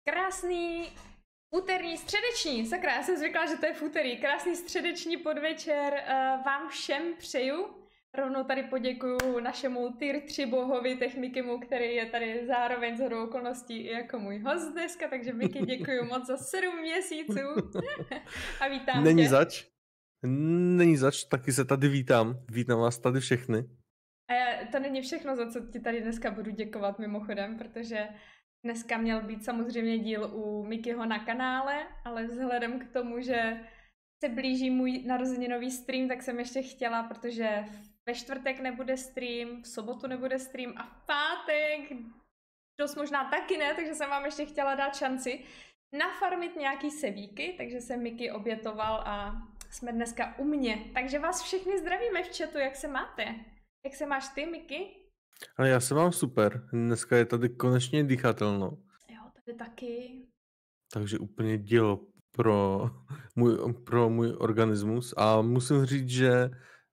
Krásný úterní, středeční, sakra, já jsem zvykla, že to je v úterý. Krásný středeční podvečer vám všem přeju. Rovnou tady poděkuju našemu tier 3 bohovi Techmikimu, který je tady zároveň shodou okolností i jako můj host dneska, takže Miky, děkuju moc za 7 měsíců a vítám Není tě. zač. Není zač, taky se tady vítám. Vítám vás tady všechny. A to není všechno, za co ti tady dneska budu děkovat mimochodem, protože dneska měl být samozřejmě díl u Mikyho na kanále, ale vzhledem k tomu, že se blíží můj narozeninový stream, tak jsem ještě chtěla, protože ve čtvrtek nebude stream, v sobotu nebude stream a v pátek dost možná taky ne, takže jsem vám ještě chtěla dát šanci nafarmit nějaký sevíky, takže jsem Miky obětoval a jsme dneska u mě. Takže vás všechny zdravíme v chatu, jak se máte? Jak se máš ty, Miky? Ale já se mám super. Dneska je tady konečně dýchatelno. Jo, tady taky. Takže úplně dílo pro můj organismus. A musím říct, že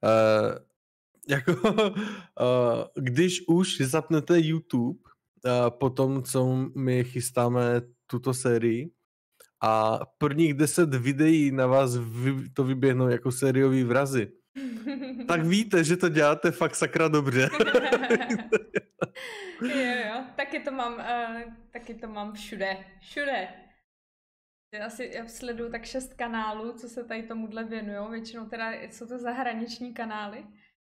když už zapnete YouTube po tom, co my chystáme tuto sérii, a prvních 10 videí na vás to vyběhnou jako sériový vrazy, tak víte, že to děláte fakt sakra dobře. jo, taky to mám všude. Já sleduju tak 6 kanálů, co se tady tomuhle věnujou, většinou teda jsou to zahraniční kanály.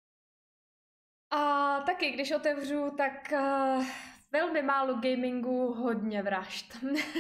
A taky, když otevřu, tak velmi málo gamingu, hodně vražd.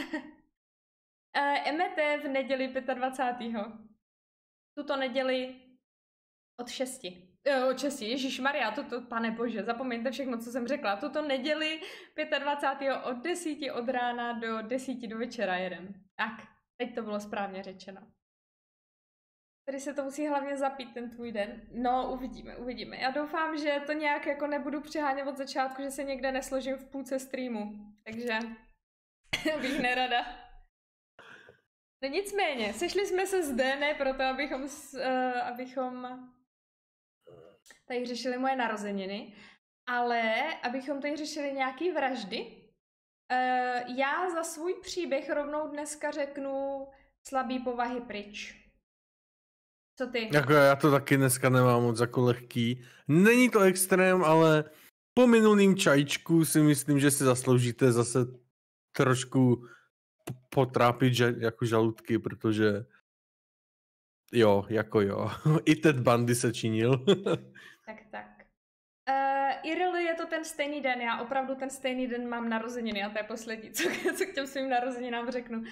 MT v neděli 25. Tuto neděli od 6. Od 6, ježišmarja, pane bože, zapomeňte všechno, co jsem řekla. Tuto neděli 25. od 10 od rána do 10 do večera jedem. Tak, teď to bylo správně řečeno. Tady se to musí hlavně zapít ten tvůj den. No, uvidíme. Já doufám, že to nějak jako nebudu přehánět od začátku, že se někde nesložím v půlce streamu. Takže bych nerada. No nicméně, sešli jsme se zde, ne proto, abychom tady řešili moje narozeniny, ale abychom tady řešili nějaký vraždy. Já za svůj příběh rovnou dneska řeknu slabý povahy pryč. Co ty? Jako já to taky dneska nemám moc jako lehký. Není to extrém, ale po minulým čajíčku si myslím, že si zasloužíte zase trošku potrápit jako žaludky, protože jo. I Ted Bundy se činil. Tak. Iril, je to ten stejný den, já opravdu ten stejný den mám narozeniny a to je poslední, co k těm svým narozeninám řeknu.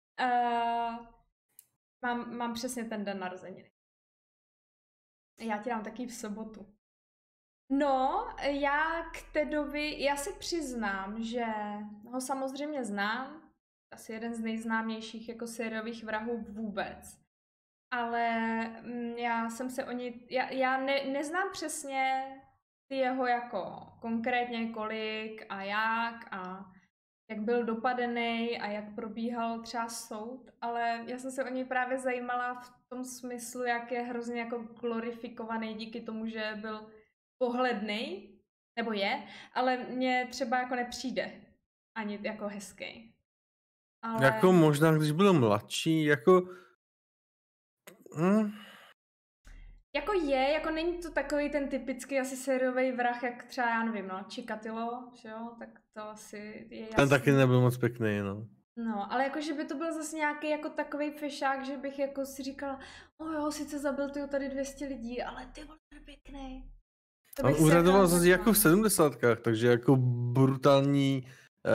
Mám přesně ten den narozeniny. Já ti dám taky v sobotu. No, já k Tedovi, já se přiznám, že ho samozřejmě znám, asi jeden z nejznámějších jako sériových vrahů vůbec. Ale já jsem se o něj, já neznám přesně ty jeho jako konkrétně kolik a jak byl dopadený a jak probíhal třeba soud, ale já jsem se o něj právě zajímala v tom smyslu, jak je hrozně jako glorifikovaný díky tomu, že byl pohlednej, nebo je, ale mně třeba jako nepřijde ani jako hezký. Ale... Jako možná, když byl mladší, jako... Jako jako není to takový ten typický asi sériový vrah, jak třeba, já nevím, no, Chikatilo, že jo, tak to asi je jasný. Ten taky nebyl moc pěkný, no. No, ale jako, že by to byl zase nějaký jako takovej fešák, že bych jako si říkala, jo, sice zabil ty tady 200 lidí, ale ty vole, to je pěkný. On uradoval zase jako v 70kách, takže jako brutální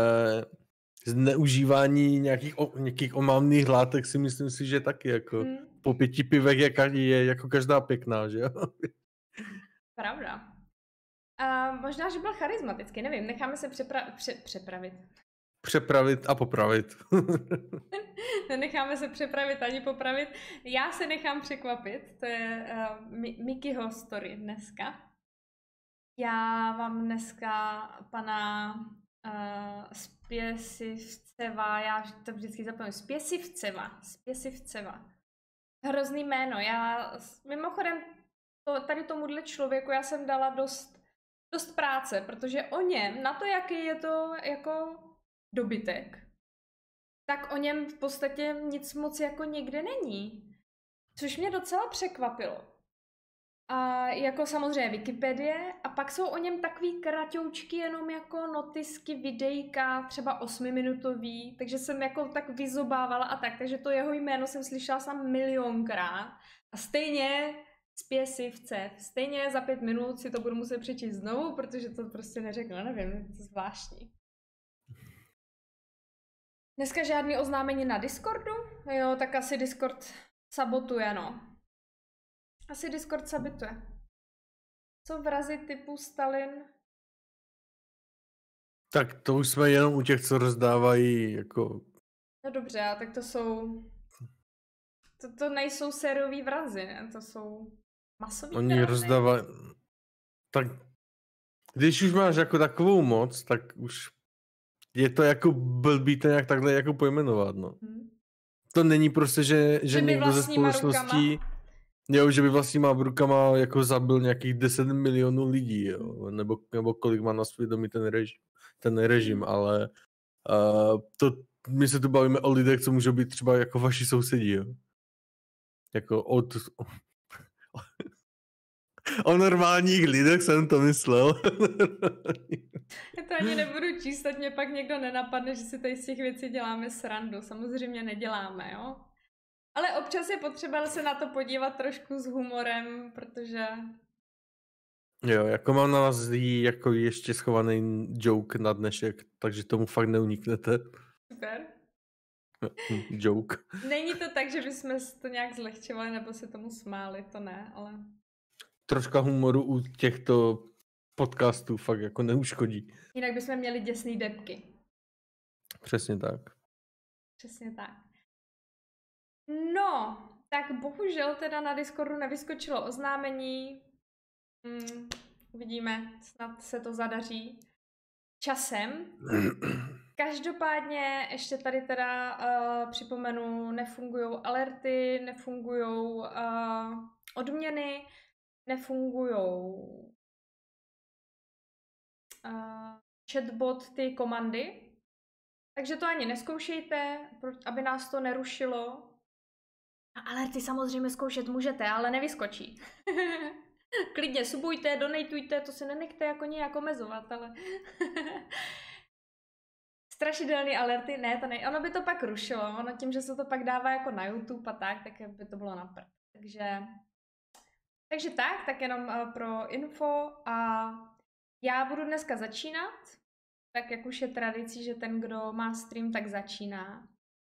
zneužívání nějakých omamných látek si myslím si, že taky jako po 5 pivech je jako každá pěkná, že jo? Pravda. Možná, že byl charismatický, nevím, necháme se přepravit. Přepravit a popravit. Nenecháme se přepravit ani popravit. Já se nechám překvapit, to je Mikyho story dneska. Já vám dneska pana Spěsivceva, já to vždycky zapomínám, Spěsivceva. Hrozný jméno. Mimochodem, tady tomuhle člověku já jsem dala dost práce, protože o něm, na to, jaký je to jako dobytek, tak o něm v podstatě nic moc jako nikde není. Což mě docela překvapilo. A jako samozřejmě Wikipedie a pak jsou o něm takový kratoučky jenom jako notisky, videjka, třeba 8minutový, takže jsem jako tak vyzobávala a tak, takže to jeho jméno jsem slyšela sam milionkrát a stejně spě si v CEF. Stejně za 5 minut si to budu muset přečíst znovu, protože to prostě neřekla, nevím, je to zvláštní. Dneska žádný oznámení na Discordu? Jo, tak asi Discord sabotuje, no. Asi Discord sabotuje. Co vrazy typu Stalin? Tak to už jsme jenom u těch, co rozdávají jako... No dobře, a tak to jsou... To nejsou sériový vrazy, ne? To jsou masový Oni vrazy. rozdávají... Tak když už máš jako takovou moc, tak už je to jako blbý to nějak takhle jako pojmenovat, no. To není prostě, že někdo ze společností... Jo, že by vlastníma rukama jako zabil nějakých 10 milionů lidí, jo, nebo kolik má na svědomí ten režim, ale my se tu bavíme o lidech, co můžou být třeba jako vaši sousedí, jo. Jako o normálních lidech jsem to myslel. Já to ani nebudu číst, ať mě pak někdo nenapadne, že si tady z těch věcí děláme srandu. Samozřejmě neděláme, jo. Ale občas je potřeba se na to podívat trošku s humorem, protože... Jo, jako mám na vás jako ještě schovaný joke na dnešek, takže tomu fakt neuniknete. Super. Joke. Není to tak, že bychom to nějak zlehčovali nebo se tomu smáli, to ne, ale... Troška humoru u těchto podcastů fakt jako neuškodí. Jinak bychom měli děsný debky. Přesně tak. Přesně tak. No, tak bohužel teda na Discordu nevyskočilo oznámení. Uvidíme, snad se to zadaří časem. Každopádně ještě tady teda připomenu, nefungují alerty, nefungují odměny, nefungují chatbot, ty komandy. Takže to ani neskoušejte, aby nás to nerušilo. A alerty samozřejmě zkoušet můžete, ale nevyskočí. Klidně subujte, donatujte, to se nenechte jako nějak omezovat, ale... Strašidelný alerty, ne, to ne, ono by to pak rušilo, ono tím, že se to pak dává jako na YouTube a tak by to bylo na prd. Takže tak jenom pro info a já budu dneska začínat, tak jak už je tradicí, že ten, kdo má stream, tak začíná.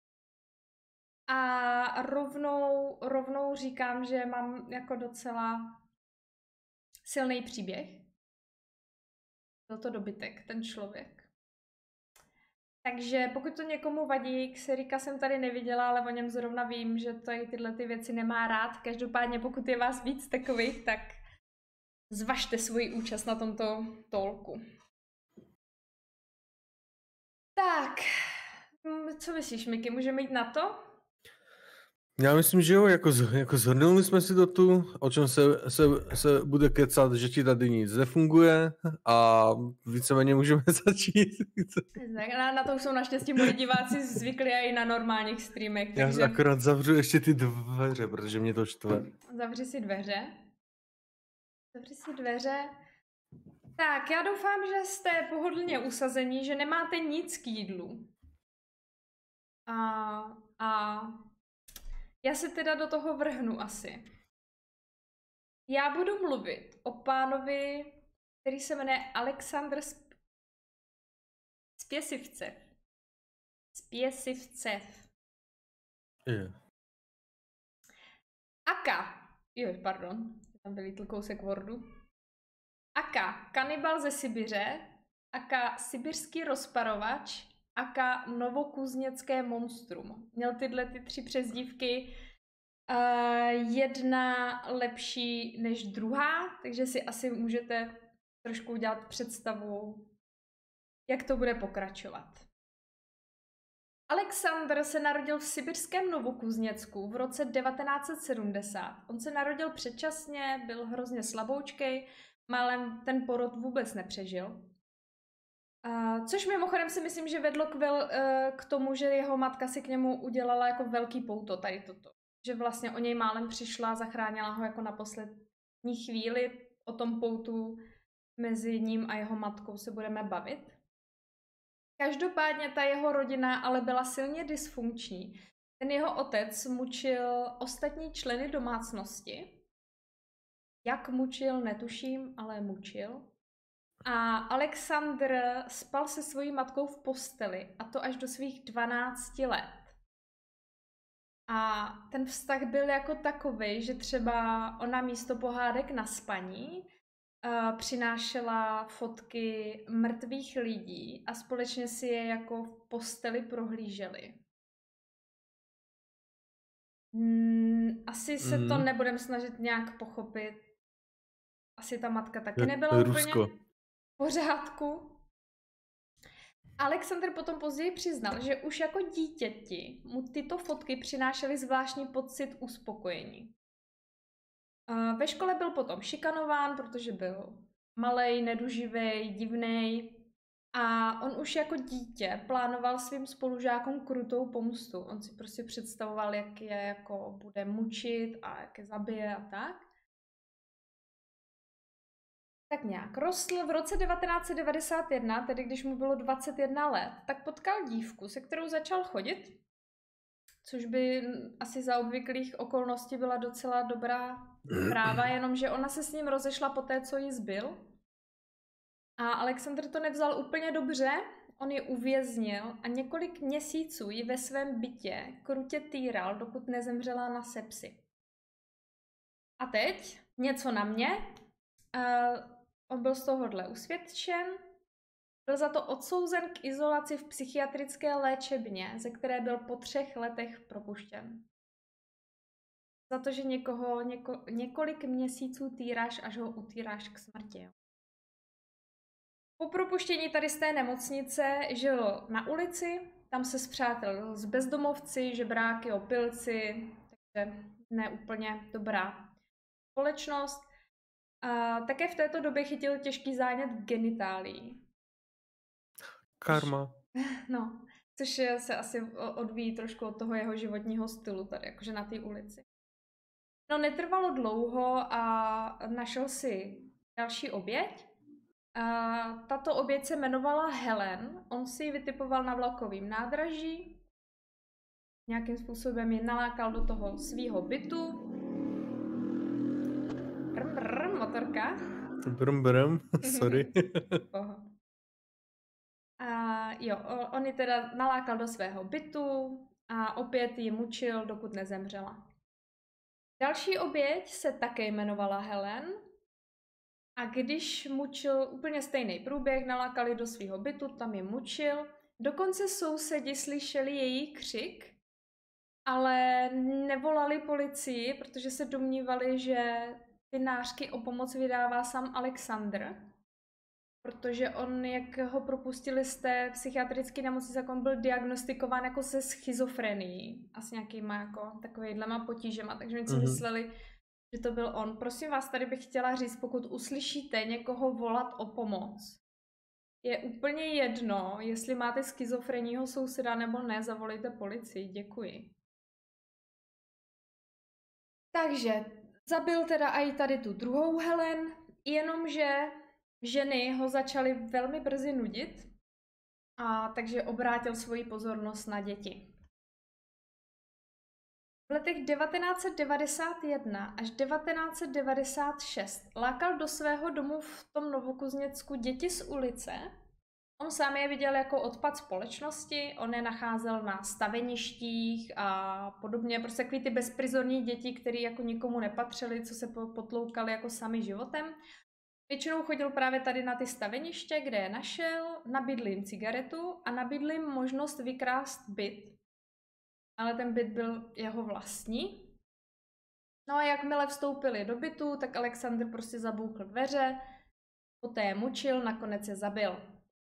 A rovnou říkám, že mám jako docela silný příběh. Byl to dobytek, ten člověk. Takže pokud to někomu vadí, Xerika jsem tady neviděla, ale o něm zrovna vím, že tady tyhle ty věci nemá rád. Každopádně pokud je vás víc takových, tak zvažte svoji účast na tomto talku. Tak, co myslíš, Miky, můžeme jít na to? Já myslím, že jo, jako zhrnuli jsme si to tu, o čem se bude kecat, že ti tady nic nefunguje a víceméně můžeme začít. Na to už jsou naštěstí moji diváci zvyklí i na normálních streamech. Takže... Já akorát zavřu ještě ty dveře, protože mě to štve. Zavři si dveře. Tak, já doufám, že jste pohodlně usazení, že nemáte nic k jídlu. A já se teda do toho vrhnu asi. Já budu mluvit o pánovi, který se jmenuje Aleksandr Spěsivcev. Yeah. Aka, tam vylítl kousek Wordu. Aka, kanibal ze Sibiře, aka sibirský rozparovač, aka novokuzněcké monstrum. Měl tyhle ty 3 přezdívky, jedna lepší než druhá, takže si asi můžete trošku udělat představu, jak to bude pokračovat. Aleksandr se narodil v sibirském Novokuzněcku v roce 1970. On se narodil předčasně, byl hrozně slaboučkej, málem ten porod vůbec nepřežil. Což mimochodem si myslím, že vedlo k tomu, že jeho matka si k němu udělala jako velký pouto tady toto. Že vlastně o něj málem přišla, zachránila ho jako na poslední chvíli. O tom poutu mezi ním a jeho matkou se budeme bavit. Každopádně ta jeho rodina ale byla silně dysfunkční. Ten jeho otec mučil ostatní členy domácnosti. Jak mučil, netuším, ale mučil. A Alexandr spal se svojí matkou v posteli, a to až do svých 12 let. A ten vztah byl jako takovej, že třeba ona místo pohádek na spaní přinášela fotky mrtvých lidí a společně si je jako v posteli prohlíželi. Asi se to nebudem snažit nějak pochopit. Asi ta matka taky nebyla úplně v pořádku. Alexandr potom později přiznal, že už jako dítěti mu tyto fotky přinášely zvláštní pocit uspokojení. Ve škole byl potom šikanován, protože byl malej, neduživej, divnej a on už jako dítě plánoval svým spolužákům krutou pomstu. On si prostě představoval, jak je jako bude mučit a jak je zabije a tak. Tak nějak rostl. V roce 1991, tedy když mu bylo 21 let, tak potkal dívku, se kterou začal chodit, což by asi za obvyklých okolností byla docela dobrá zpráva, jenomže ona se s ním rozešla po té, co jí zbyl. A Alexandr to nevzal úplně dobře, on ji uvěznil a několik měsíců ji ve svém bytě krutě týral, dokud nezemřela na sepsi. A teď něco na mě. On byl z tohohle usvědčen, byl za to odsouzen k izolaci v psychiatrické léčebně, ze které byl po 3 letech propuštěn. Za to, že někoho několik měsíců týráš, až ho utýráš k smrti. Po propuštění tady z té nemocnice žil na ulici, tam se spřátelil s bezdomovci, žebráky, opilci, takže ne úplně dobrá společnost. A také v této době chytil těžký zánět genitálií. Karma. No, což se asi odvíjí trošku od toho jeho životního stylu tady, jakože na té ulici. No, netrvalo dlouho a našel si další oběť. Tato oběť se jmenovala Helen. On si ji vytipoval na vlakovém nádraží. Nějakým způsobem ji nalákal do toho svýho bytu. Motorka. Sorry. On ji teda nalákal do svého bytu a opět ji mučil, dokud nezemřela. Další oběť se také jmenovala Helen a když mučil úplně stejný průběh, nalákali do svého bytu, tam je mučil. Dokonce sousedi slyšeli její křik, ale nevolali policii, protože se domnívali, že ty nářky o pomoc vydává sám Alexandr, protože on, jak ho propustili z té psychiatrické nemocnice, tak on byl diagnostikován jako se schizofrenií a s nějakýma jako takovýhlema potížema, takže oni si mysleli, že to byl on. Prosím vás, tady bych chtěla říct, pokud uslyšíte někoho volat o pomoc, je úplně jedno, jestli máte schizofrenního souseda nebo ne, zavolejte policii, děkuji. Takže zabil teda i tady tu druhou Helen, jenomže ženy ho začaly velmi brzy nudit, a takže obrátil svoji pozornost na děti. V letech 1991 až 1996 lákal do svého domu v tom Novokuzněcku děti z ulice. On sám je viděl jako odpad společnosti, on je nacházel na staveništích a podobně, prostě takový ty bezprizorní děti, které jako nikomu nepatřily, co se potloukaly jako sami životem. Většinou chodil právě tady na ty staveniště, kde je našel, nabídl jim cigaretu a nabídl jim možnost vykrást byt. Ale ten byt byl jeho vlastní. No a jakmile vstoupili do bytu, tak Alexandr prostě zabouchl dveře, poté je mučil, nakonec je zabil.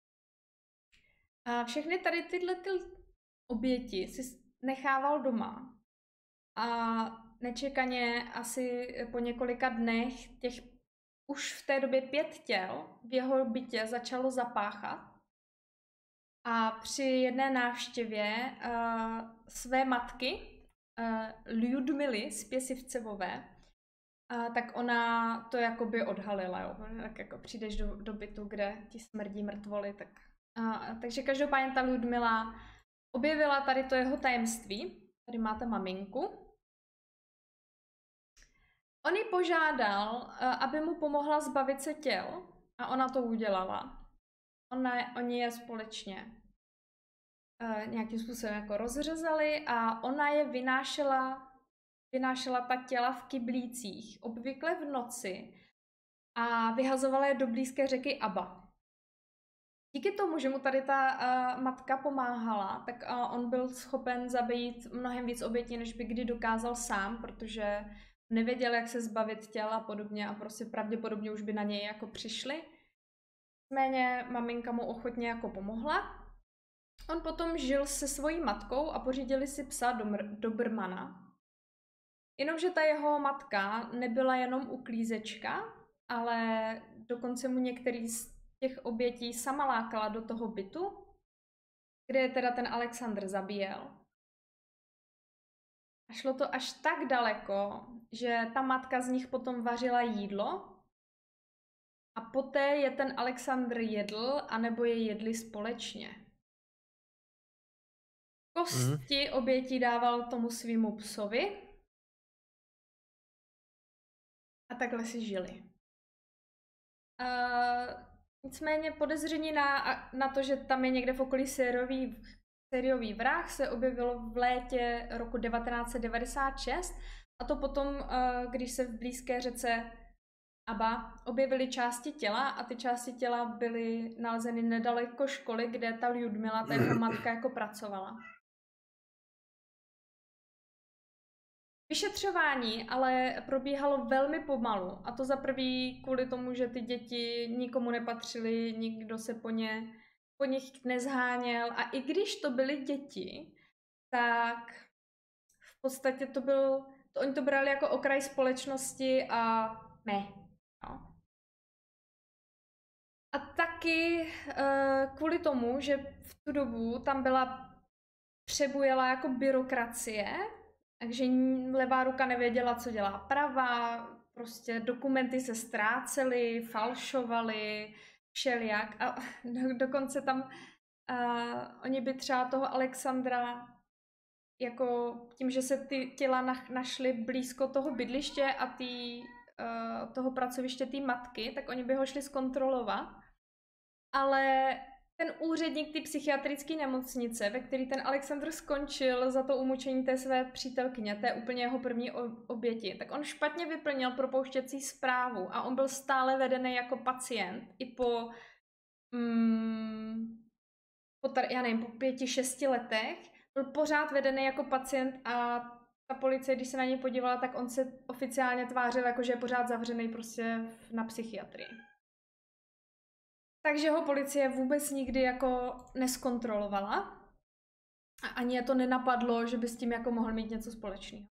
A všechny tady tyhle oběti si nechával doma. A nečekaně asi po několika dnech těch už v té době 5 těl v jeho bytě začalo zapáchat. A při jedné návštěvě své matky, Ljudmily z Pěsivcevové, tak ona to jakoby odhalila, jo. Tak jako přijdeš do bytu, kde ti smrdí mrtvoly, tak... takže každopádně ta Ljudmila objevila tady to jeho tajemství. Tady máte maminku. On ji požádal, aby mu pomohla zbavit se těl a ona to udělala. Oni je společně nějakým způsobem jako rozřezali a ona je vynášela ta těla v kyblících, obvykle v noci, a vyhazovala je do blízké řeky Aba. Díky tomu, že mu tady ta matka pomáhala, tak on byl schopen zabít mnohem víc obětí, než by kdy dokázal sám, protože nevěděl, jak se zbavit těla a podobně a prostě pravděpodobně už by na něj jako přišli. Nicméně maminka mu ochotně jako pomohla. On potom žil se svojí matkou a pořídili si psa Dobrmana. Jenomže ta jeho matka nebyla jenom uklízečka, ale dokonce mu některý z těch obětí sama lákala do toho bytu, kde je teda ten Alexandr zabíjel. A šlo to až tak daleko, že ta matka z nich potom vařila jídlo a poté je ten Alexandr jedl, anebo je jedli společně. Kosti obětí dával tomu svýmu psovi a takhle si žili. Nicméně podezření na to, že tam je někde v okolí sériový vrah, se objevilo v létě roku 1996 a to potom, když se v blízké řece Aba objevily části těla a ty části těla byly nalezeny nedaleko školy, kde ta Ljudmila, ta jeho matka, jako pracovala. Vyšetřování ale probíhalo velmi pomalu, a to za prvý kvůli tomu, že ty děti nikomu nepatřily, nikdo se po nich nezháněl, a i když to byly děti, tak v podstatě oni to brali jako okraj společnosti a ne. No. A taky kvůli tomu, že v tu dobu tam přebujela jako byrokracie, takže levá ruka nevěděla, co dělá pravá, prostě dokumenty se ztrácely, falšovaly, všelijak. A dokonce tam oni by třeba toho Alexandra, jako tím, že se ty těla našly blízko toho bydliště a toho pracoviště té matky, tak oni by ho šli zkontrolovat. Ale ten úředník té psychiatrické nemocnice, ve který ten Alexandr skončil za to umučení té své přítelkyně, té úplně jeho první oběti, tak on špatně vyplnil propouštěcí zprávu a on byl stále vedený jako pacient i po 5-6 letech. Byl pořád vedený jako pacient a ta policie, když se na něj podívala, tak on se oficiálně tvářil, jako že je pořád zavřený prostě na psychiatrii. Takže ho policie vůbec nikdy jako neskontrolovala a ani je to nenapadlo, že by s tím jako mohl mít něco společného.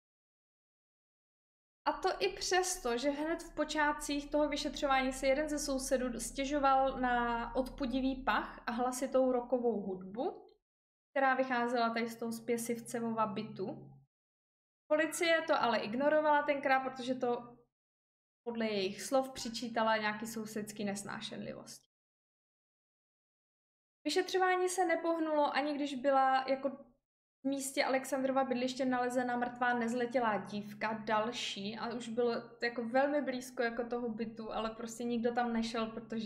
A to i přesto, že hned v počátcích toho vyšetřování se jeden ze sousedů stěžoval na odpudivý pach a hlasitou rockovou hudbu, která vycházela tady z toho Pěsivcevova bytu. Policie to ale ignorovala tenkrát, protože to podle jejich slov přičítala nějaký sousedský nesnášenlivosti. Vyšetřování se nepohnulo, ani když byla jako v místě Alexandrova bydliště nalezena mrtvá nezletilá dívka, další, a už bylo jako velmi blízko jako toho bytu, ale prostě nikdo tam nešel,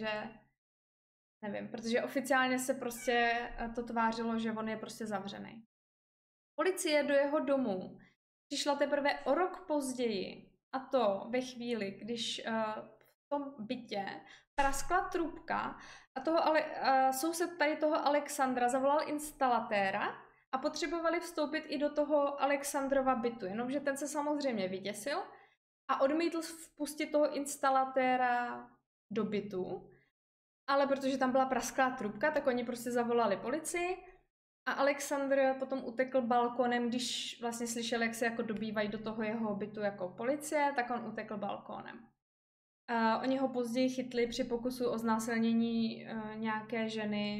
protože oficiálně se prostě to tvářilo, že on je prostě zavřený. Policie do jeho domu přišla teprve o rok později, a to ve chvíli, když v tom bytě praskla trubka a soused tady toho Alexandra zavolal instalatéra a potřebovali vstoupit i do toho Alexandrova bytu, jenomže ten se samozřejmě vyděsil a odmítl vpustit toho instalatéra do bytu, ale protože tam byla prasklá trubka, tak oni prostě zavolali policii a Alexandr potom utekl balkonem, když vlastně slyšel, jak se jako dobývají do toho jeho bytu jako policie, tak on utekl balkonem. Oni ho později chytli při pokusu o znásilnění nějaké ženy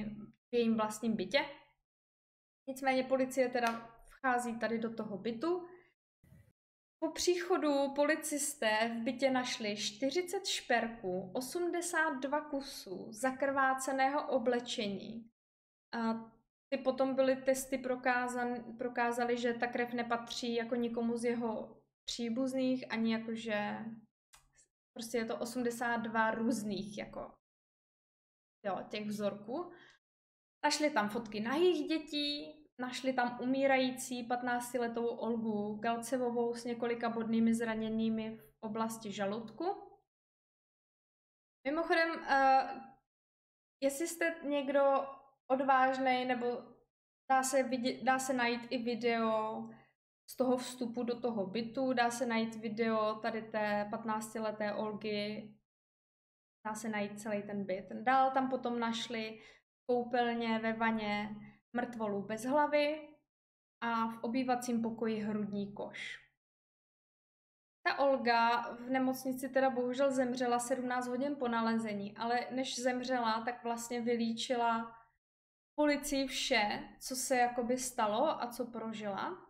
v jejím vlastním bytě. Nicméně policie teda vchází tady do toho bytu. Po příchodu policisté v bytě našli 40 šperků, 82 kusů zakrváceného oblečení. A ty potom byly testy prokázaly, že ta krev nepatří jako nikomu z jeho příbuzných, ani jakože prostě je to 82 různých jako těch vzorků. Našli tam fotky nahých dětí, našli tam umírající 15letou Olgu Galcevovou s několika bodnými zraněními v oblasti žaludku. Mimochodem, jestli jste někdo odvážnej, nebo dá se najít i video z toho vstupu do toho bytu, dá se najít video tady té 15leté Olgy, dá se najít celý ten byt. Dál tam potom našli v koupelně ve vaně mrtvolu bez hlavy a v obývacím pokoji hrudní koš. Ta Olga v nemocnici teda bohužel zemřela 17 hodin po nalezení, ale než zemřela, tak vlastně vylíčila policii vše, co se jakoby stalo a co prožila.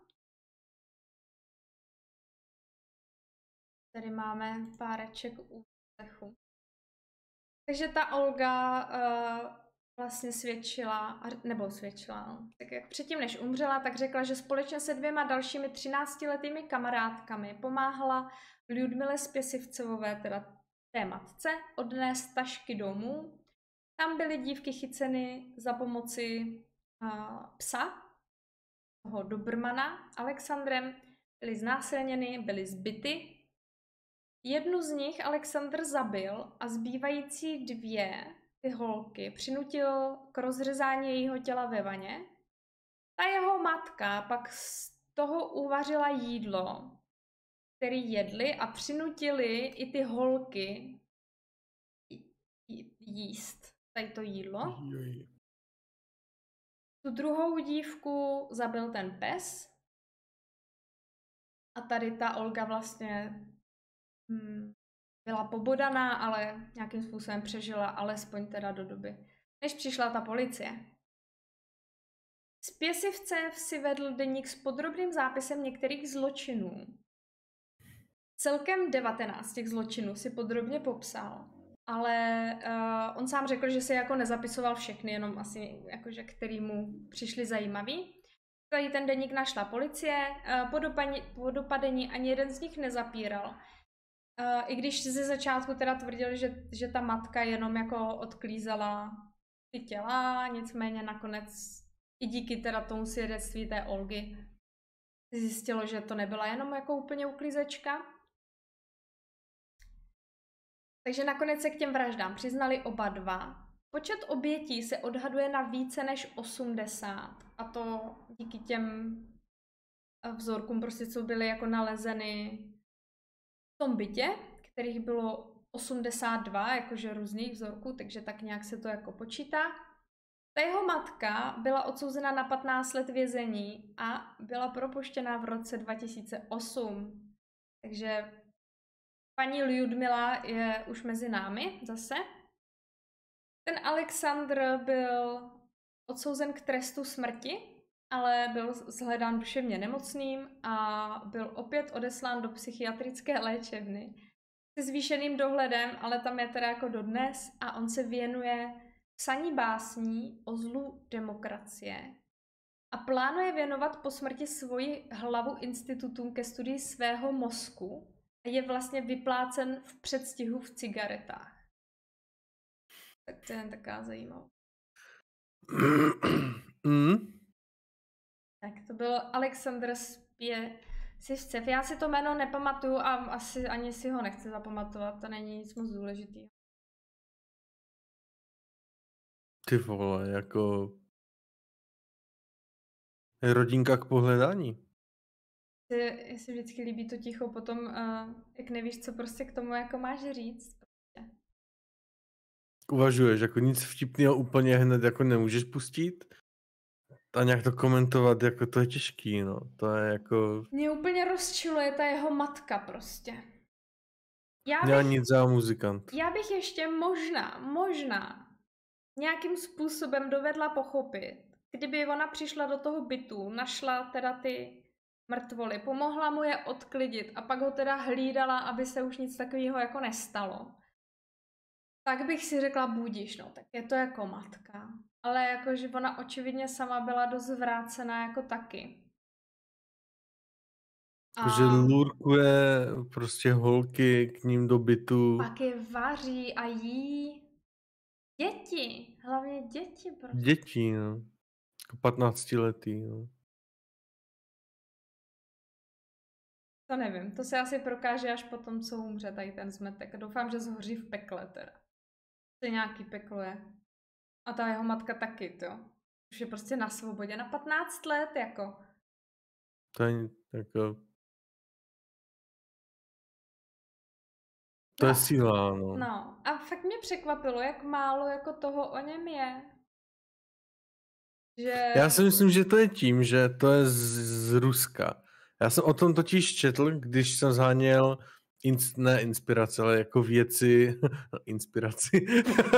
Tady máme páreček úslechu. Takže ta Olga vlastně svědčila, no. Tak jak předtím, než umřela, tak řekla, že společně se 2 dalšími 13letými kamarádkami pomáhala Ljudmile Spěsivcevové, teda té matce, odnést tašky domů. Tam byly dívky chyceny za pomoci psa, toho Dobrmana, Alexandrem, byly znásilněny, byly zbyty. Jednu z nich Alexandr zabil a zbývající 2 ty holky přinutil k rozřezání jejího těla ve vaně. Ta jeho matka pak z toho uvařila jídlo, které jedli a přinutili i ty holky jíst tady to jídlo. Tu druhou dívku zabil ten pes a tady ta Olga vlastně byla pobodaná, ale nějakým způsobem přežila, alespoň teda do doby, než přišla ta policie. Spěsivcev si vedl deník s podrobným zápisem některých zločinů. Celkem 19 těch zločinů si podrobně popsal, ale on sám řekl, že se jako nezapisoval všechny, jenom asi jakože který mu přišli zajímavý. Tady ten deník našla policie, po dopadení ani jeden z nich nezapíral. I když ze začátku teda tvrdili, že ta matka jenom jako odklízela ty těla, nicméně nakonec i díky teda tomu svědectví té Olgy zjistilo, že to nebyla jenom jako úplně uklízečka. Takže nakonec se k těm vraždám přiznali oba 2. Počet obětí se odhaduje na více než 80 a to díky těm vzorkům prostě, co byly jako nalezeny v tom bytě, kterých bylo 82, jakože různých vzorků, takže tak nějak se to jako počítá. Ta jeho matka byla odsouzena na 15 let vězení a byla propuštěna v roce 2008. Takže paní Ljudmila je už mezi námi zase. Ten Alexandr byl odsouzen k trestu smrti, ale byl shledán duševně nemocným a byl opět odeslán do psychiatrické léčebny se zvýšeným dohledem, ale tam je teda jako dodnes a on se věnuje psaní básní o zlu demokracie a plánuje věnovat po smrti svoji hlavu institutům ke studii svého mozku a je vlastně vyplácen v předstihu v cigaretách. Tak to je taková zajímavá. Tak to byl Alexandr Spěsivcev. Já si to jméno nepamatuju a asi ani si ho nechci zapamatovat, to není nic moc důležitý. Ty vole, jako rodinka k pohledání. Mně se vždycky líbí to ticho potom, jak nevíš, co prostě k tomu jako máš říct. Uvažuješ, jako nic vtipného úplně hned jako nemůžeš pustit a nějak to komentovat, jako to je těžký, no. To je jako... Mě úplně rozčiluje ta jeho matka prostě. Já nic za muzikant. Já bych ještě možná nějakým způsobem dovedla pochopit, kdyby ona přišla do toho bytu, našla teda ty mrtvoly, pomohla mu je odklidit a pak ho teda hlídala, aby se už nic takového jako nestalo, tak bych si řekla budiš, no, tak je to jako matka. Ale jakože ona očividně sama byla dost zvrácená jako taky. Že lurkuje prostě holky k ním do bytu. Pak je vaří a jí. Děti, hlavně děti prostě. Děti, no. 15letý, no. To nevím, to se asi prokáže až potom, co umře tady ten zmetek. Doufám, že zhoří v pekle teda. To nějaký peklo je. A ta jeho matka taky, to. Už je prostě na svobodě na 15 let, jako. To je jako... To je síla, no. No, a fakt mě překvapilo, jak málo jako toho o něm je. Že... Já si myslím, že to je tím, že to je z Ruska. Já jsem o tom totiž četl, když jsem zháněl ne inspirace, ale jako věci, inspiraci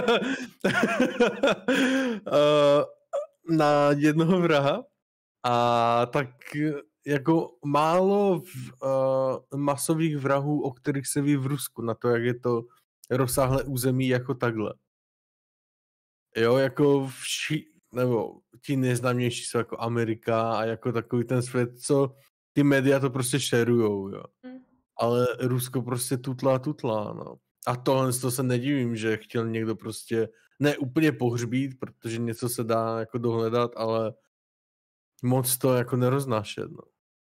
na jednoho vraha a tak jako málo masových vrahů, o kterých se ví v Rusku, na to, jak je to rozsáhlé území jako takhle. Jo, jako nebo ti nejznámější jsou jako Amerika a jako takový ten svět, co ty média to prostě šerujou, jo. Ale Rusko prostě tutlá, no. A tohle to se nedivím, že chtěl někdo prostě ne úplně pohřbít, protože něco se dá jako dohledat, ale moc to jako neroznášet, no.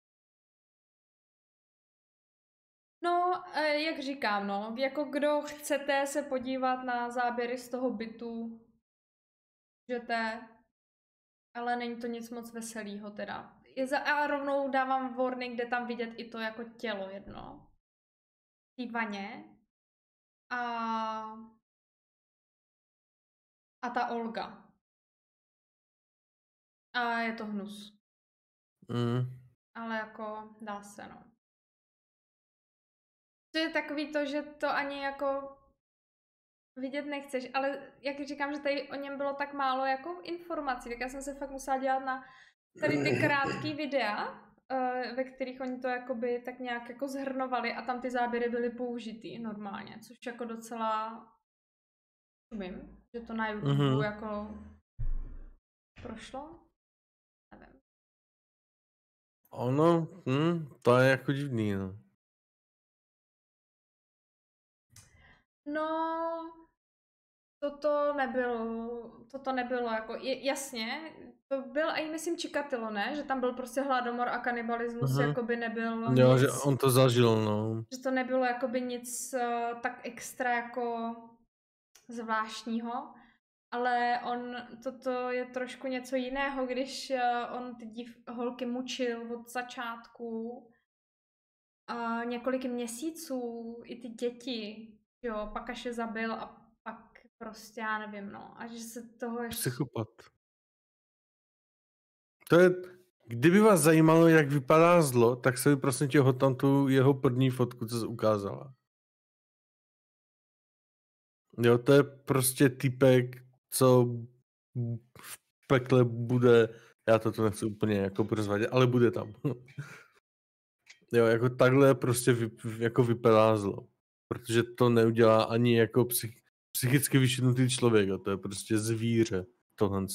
No, jak říkám, no, jako kdo chcete se podívat na záběry z toho bytu, můžete, ale není to nic moc veselýho teda. A rovnou dávám warning, kde tam vidět i to jako tělo jedno. V té vaně. A ta Olga. A je to hnus. Ale jako dá se, no. To je takový to, že to ani jako vidět nechceš, ale jak říkám, že tady o něm bylo tak málo jako informací, tak já jsem se fakt musela dělat na tady ty krátký videa, ve kterých oni to jakoby tak nějak jako zhrnovali a tam ty záběry byly použitý normálně, což jako docela vím, že to na YouTube jako prošlo. Nevím. Ono, to je jako divný, no. No, toto nebylo jako, jasně, to byl i myslím Čikatilo, ne? Že tam byl prostě hladomor a kanibalismus, jakoby nebyl jo, nic, že on to zažil, no. Že to nebylo jakoby nic tak extra jako zvláštního, ale toto je trošku něco jiného, když on ty holky mučil od začátku několik měsíců, i ty děti, jo, pak až je zabil a pak prostě já nevím, no, a že se toho ještě... Psychopat. To je, kdyby vás zajímalo, jak vypadá zlo, tak se prosím tě tam tu jeho první fotku, co jsi ukázala. Jo, to je prostě typek, co v pekle bude, já to nechci úplně jako prozvadit, ale bude tam. Jo, jako takhle prostě jako vypadá zlo. Protože to neudělá ani jako psychicky vyšinutý člověk, jo. To je prostě zvíře, tohle.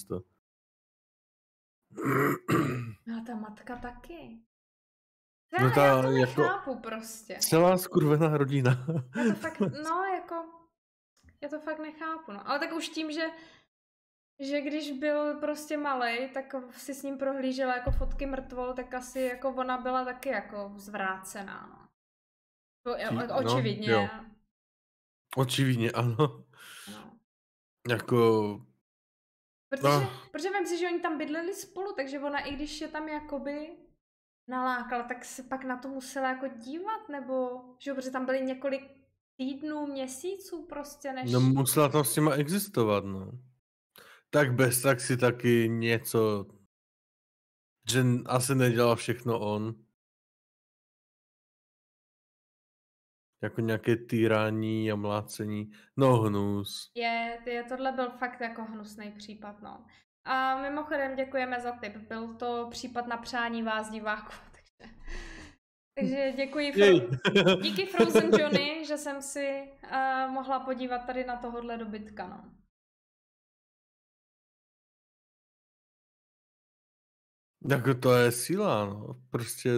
No a ta matka taky. No já to nechápu jako prostě. Celá skurvená rodina. Já to fakt, já to fakt nechápu, no. Ale tak už tím, že když byl prostě malej, tak si s ním prohlížela jako fotky mrtvol, tak asi jako ona byla taky jako zvrácená, no. Očividně. No, očividně, ano. No. Jako... Protože vem si, že oni tam bydleli spolu, takže ona i když je tam jakoby nalákala, tak se pak na to musela jako dívat, nebo, že protože tam byly několik týdnů, měsíců prostě, než... No musela tam s těma existovat, no. Tak bez tak si taky něco, že asi nedělal všechno on. jako nějaké týrání a mlácení. No hnus. Tohle byl fakt jako hnusný případ, no. A mimochodem děkujeme za tip. Byl to případ na přání vás diváků, takže děkuji. Díky Frozen Johnny, že jsem si mohla podívat tady na tohohle dobytka, no. Jako to je síla, no. Prostě...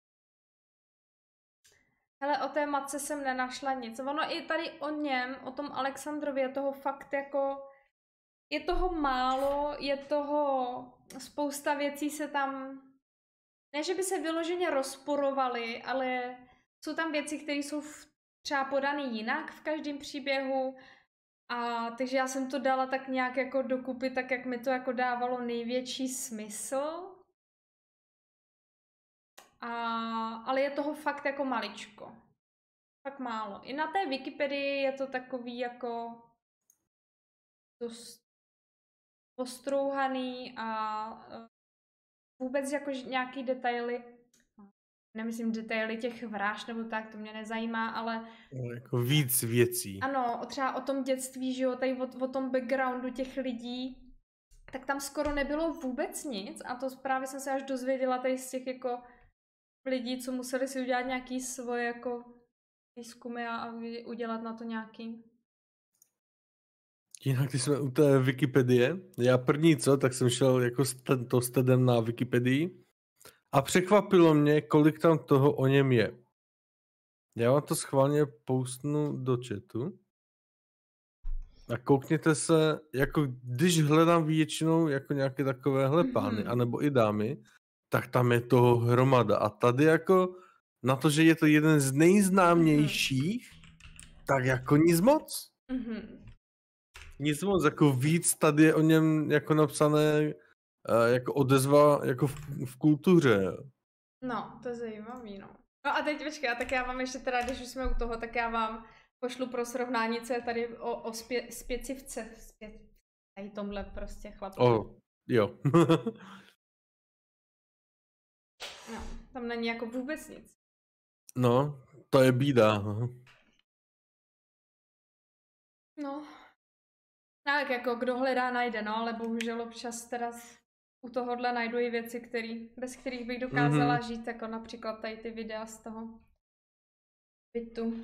Hele, o té matce jsem nenašla nic. Ono i tady o něm, o tom Alexandrovi, je toho fakt jako... Je toho málo, je toho... Spousta věcí se tam... Ne, že by se vyloženě rozporovaly, ale jsou tam věci, které jsou třeba podané jinak v každém příběhu. A takže já jsem to dala tak nějak jako dokupy, tak jak mi to jako dávalo největší smysl. Ale je toho fakt jako maličko. Fakt málo. I na té Wikipedii je to takový jako dost postrouhaný a vůbec jako nějaký detaily, nemyslím detaily těch vražd nebo tak, to mě nezajímá, ale... No, jako víc věcí. Ano, třeba o tom dětství, že jo, tady o tom backgroundu těch lidí, tak tam skoro nebylo vůbec nic a to právě jsem se až dozvěděla tady z těch jako lidí, co museli si udělat nějaký svoje jako výzkumy a udělat na to nějaký. Jinak, když jsme u té Wikipedie, já první co, tak jsem šel jako s Tedem na Wikipedii a překvapilo mě, kolik tam toho o něm je. Já vám to schválně postnu do chatu. A koukněte se, jako když hledám většinou jako nějaké takovéhle pány, anebo i dámy, tak tam je toho hromada. A tady jako na to, že je to jeden z nejznámějších, tak jako nic moc. Nic moc, jako víc tady je o něm jako napsané jako odezva jako v kultuře. No, to je zajímavý, no. No a teď počkej, tak já vám ještě teda, když už jsme u toho, tak já vám pošlu pro srovnání, co je tady o specifce. Tady tomhle prostě chlapu. Jo. No, tam není jako vůbec nic. No, to je bída. No. Tak jako kdo hledá, najde, no, ale bohužel občas teda u tohohle najdu i věci, bez kterých bych dokázala žít, jako například tady ty videa z toho bytu.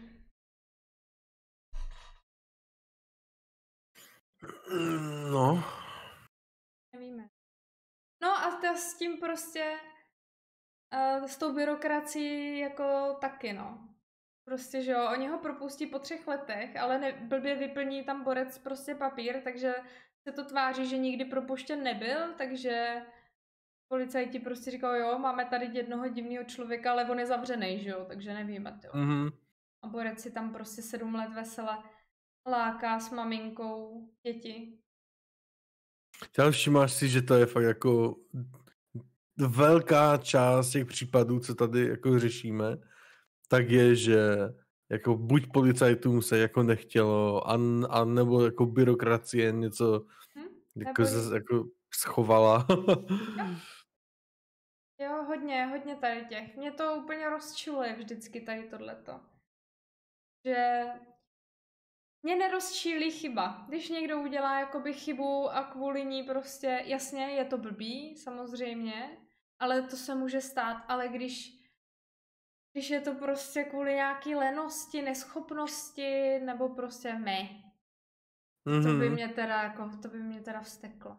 No. Nevíme. No a to s tím prostě, s tou byrokracií jako taky, no. Prostě, že jo, oni ho propustí po 3 letech, ale blbě vyplní tam borec prostě papír, takže se to tváří, že nikdy propuštěn nebyl, takže policajti prostě říkají, jo, máme tady jednoho divného člověka, ale on je zavřenej, že jo, takže nevíme, jo. A borec si tam prostě 7 let vesele láká s maminkou děti. Já všimáš si, že to je fakt jako velká část těch případů, co tady jako řešíme, tak je, že jako buď policajtům se jako nechtělo, a nebo jako byrokracie něco jako schovala. Jo, hodně tady těch. Mě to úplně rozčiluje vždycky tady tohleto. Že mě nerozčílí chyba. Když někdo udělá jakoby chybu a kvůli ní prostě, jasně, je to blbý, samozřejmě, ale to se může stát, ale když je to prostě kvůli nějaký lenosti, neschopnosti, nebo prostě to by mě teda vzteklo.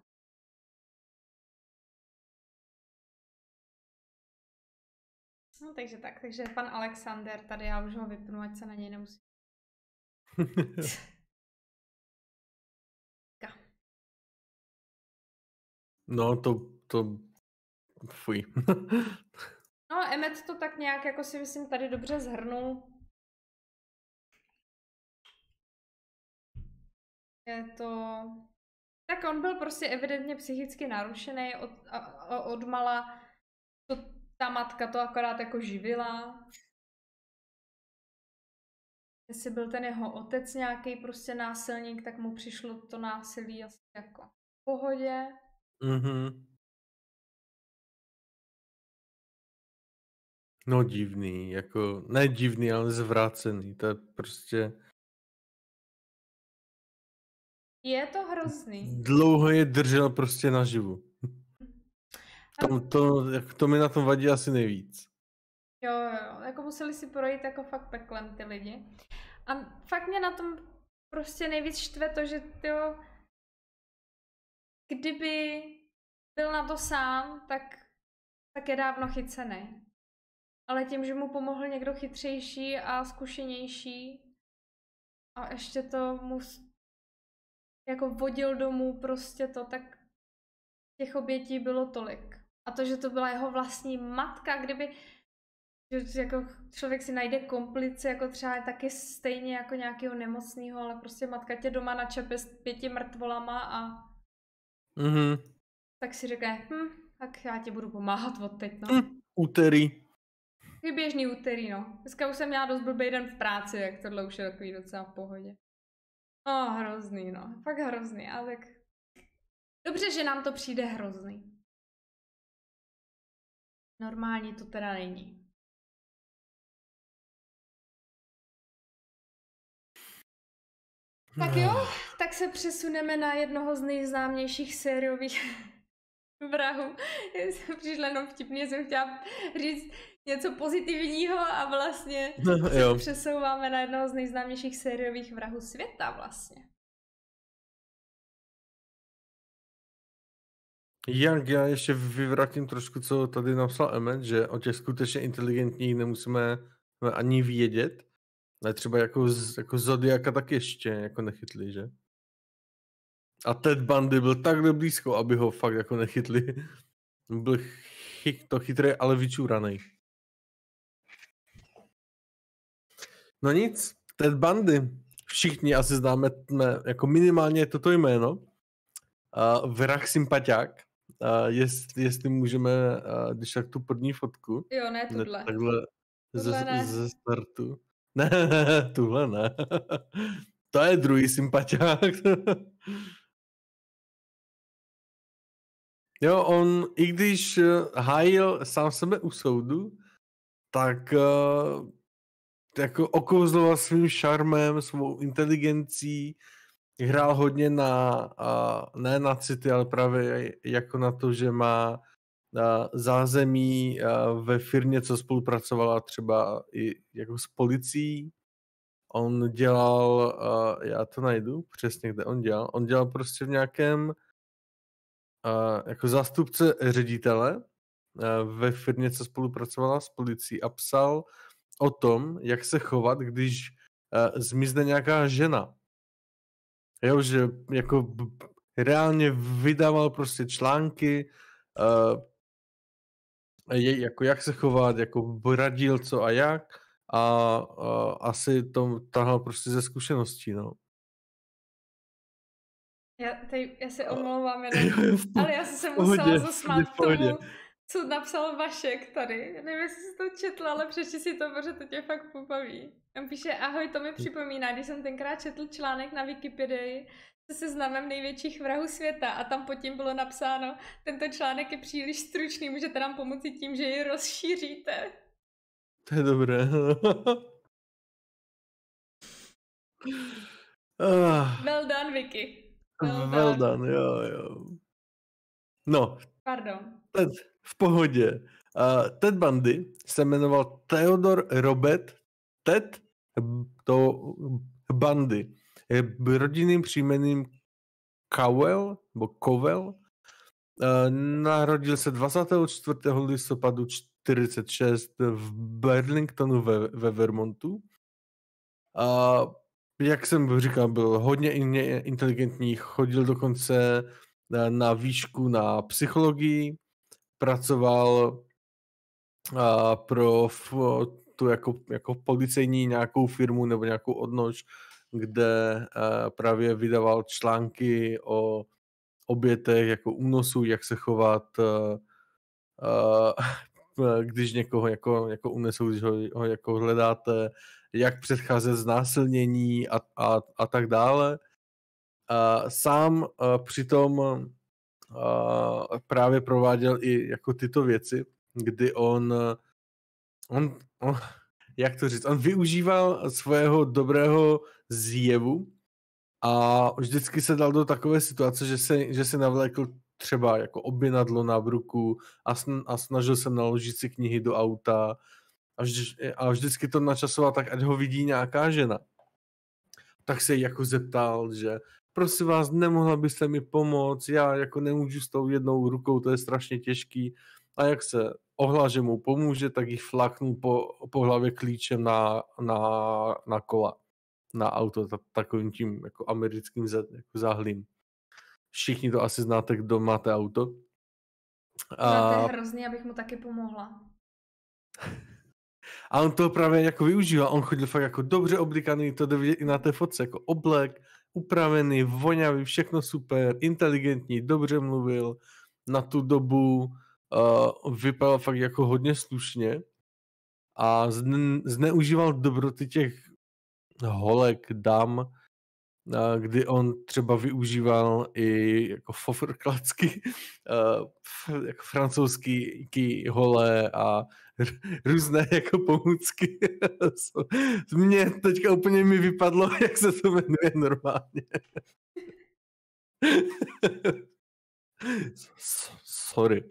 No takže pan Alexander, tady já už ho vypnu, ať se na něj nemusí. No to fuj. No Emmet to tak nějak jako si myslím tady dobře shrnul. Je to... Tak on byl prostě evidentně psychicky narušený od mala. Ta matka to akorát jako živila. Jestli byl ten jeho otec nějaký prostě násilník, tak mu přišlo to násilí asi jako v pohodě. No divný, jako, ne divný, ale zvrácený, to je prostě, Je to hrozný. dlouho je držel prostě naživu. To mi na tom vadí asi nejvíc. Jo, jako museli si projít jako fakt peklem ty lidi. A fakt mě na tom prostě nejvíc štve to, že jo, kdyby byl na to sám, tak je dávno chycený. Ale tím, že mu pomohl někdo chytřejší a zkušenější a ještě to mu jako vodil domů prostě to, tak těch obětí bylo tolik. A to, že to byla jeho vlastní matka, kdyby že jako člověk si najde komplici, jako třeba taky stejně jako nějakého nemocného, ale prostě matka tě doma načepe s 5 mrtvolama a tak si řekne, tak já ti budu pomáhat od teď, no. Úterý. Běžný úterý, no. Dneska už jsem měla dost blbý den v práci, jak tohle už je takový docela v pohodě. Hrozný, no. Fakt hrozný, ale tak... Dobře, že nám to přijde hrozný. Normální to teda není. Tak jo, tak se přesuneme na jednoho z nejznámějších sériových vrahů. Přišla jenom vtipně, jsem chtěla říct něco pozitivního a vlastně se přesouváme na jednoho z nejznámějších sériových vrahů světa vlastně. Jak já ještě vyvratím trošku, co tady napsal Emmet, že o těch skutečně inteligentních nemusíme ani vědět, ale třeba jako Zodiaka tak ještě jako nechytli, že? A Ted Bundy byl takhle blízko, aby ho fakt jako nechytli. Byl chytrý, ale vyčúraný. No nic, Ted Bundy. Všichni asi známe jako minimálně toto jméno. Vrah sympatiák. Jestli můžeme, když tak tu první fotku. Jo, ne tuhle. Takhle ze startu. Ne, tuhle ne. To je druhý sympatiák. Jo, on, i když hájil sám sebe u soudu, tak jako okouzloval svým šarmem, svou inteligencí, hrál hodně ne na city, ale právě jako na to, že má zázemí ve firmě, co spolupracovala třeba i jako s policií. On dělal, já to najdu přesně, kde on dělal. On dělal prostě v nějakém jako zástupce ředitele ve firmě, co spolupracovala s policií a psal o tom, jak se chovat, když zmizne nějaká žena. Jo, že jako reálně vydával prostě články, jako jak se chovat, jako radil co a jak a asi to tahal prostě ze zkušeností, no. Já se omlouvám jenom, ale já jsem se musela zasmát tomu, co napsal Vašek tady. Nevím, jestli jsi to četla, ale přečti si to, protože to tě fakt pobaví. On píše, ahoj, to mi připomíná, když jsem tenkrát četl článek na Wikipedii se seznamem největších vrahů světa a tam pod tím bylo napsáno, tento článek je příliš stručný, můžete nám pomoci tím, že ji rozšíříte. To je dobré. Well done, Vicky. Well done, jo. No. Pardon. V pohodě. Ted Bundy se jmenoval Theodore Robert Ted Bundy. Je rodinným příjmením Cowell. Narodil se 24. listopadu 1946 v Burlingtonu ve Vermontu. Jak jsem říkal, byl hodně inteligentní, chodil dokonce na výšku na psychologii, pracoval pro tu jako policejní nějakou firmu nebo nějakou odnož, kde právě vydával články o obětech, jako únosu, jak se chovat, když někoho jako unesou, když ho jako hledáte, jak předcházet znásilnění a tak dále. Sám přitom právě prováděl i jako tyto věci, kdy on on, jak to říct, on využíval svého dobrého zjevu a vždycky se dal do takové situace, že se navlékl třeba jako oběnadlo na bruku a snažil se naložit si knihy do auta a vždycky to načasoval tak, ať ho vidí nějaká žena. Tak se jí jako zeptal, že prosím vás, nemohla byste mi pomoct, já jako nemůžu s tou jednou rukou, to je strašně těžký. A jak se ohla, že mu pomůže, tak jí flaknul po hlavě klíčem na kola, na auto, takovým tím jako americkým jako záhlým. Všichni to asi znáte, kdo máte auto. A... To je hrozný, abych mu taky pomohla. A on to právě jako využíval, on chodil fakt jako dobře oblíkaný, to jde vidět i na té fotce, jako oblek, upravený, voňavý, všechno super, inteligentní, dobře mluvil, na tu dobu vypadal fakt jako hodně slušně a zneužíval dobroty těch holek, dam, kdy on třeba využíval i jako fofrklacky jako francouzský hole a různé jako pomůcky. Mně teďka úplně mi vypadlo, jak se to jmenuje normálně. Sorry.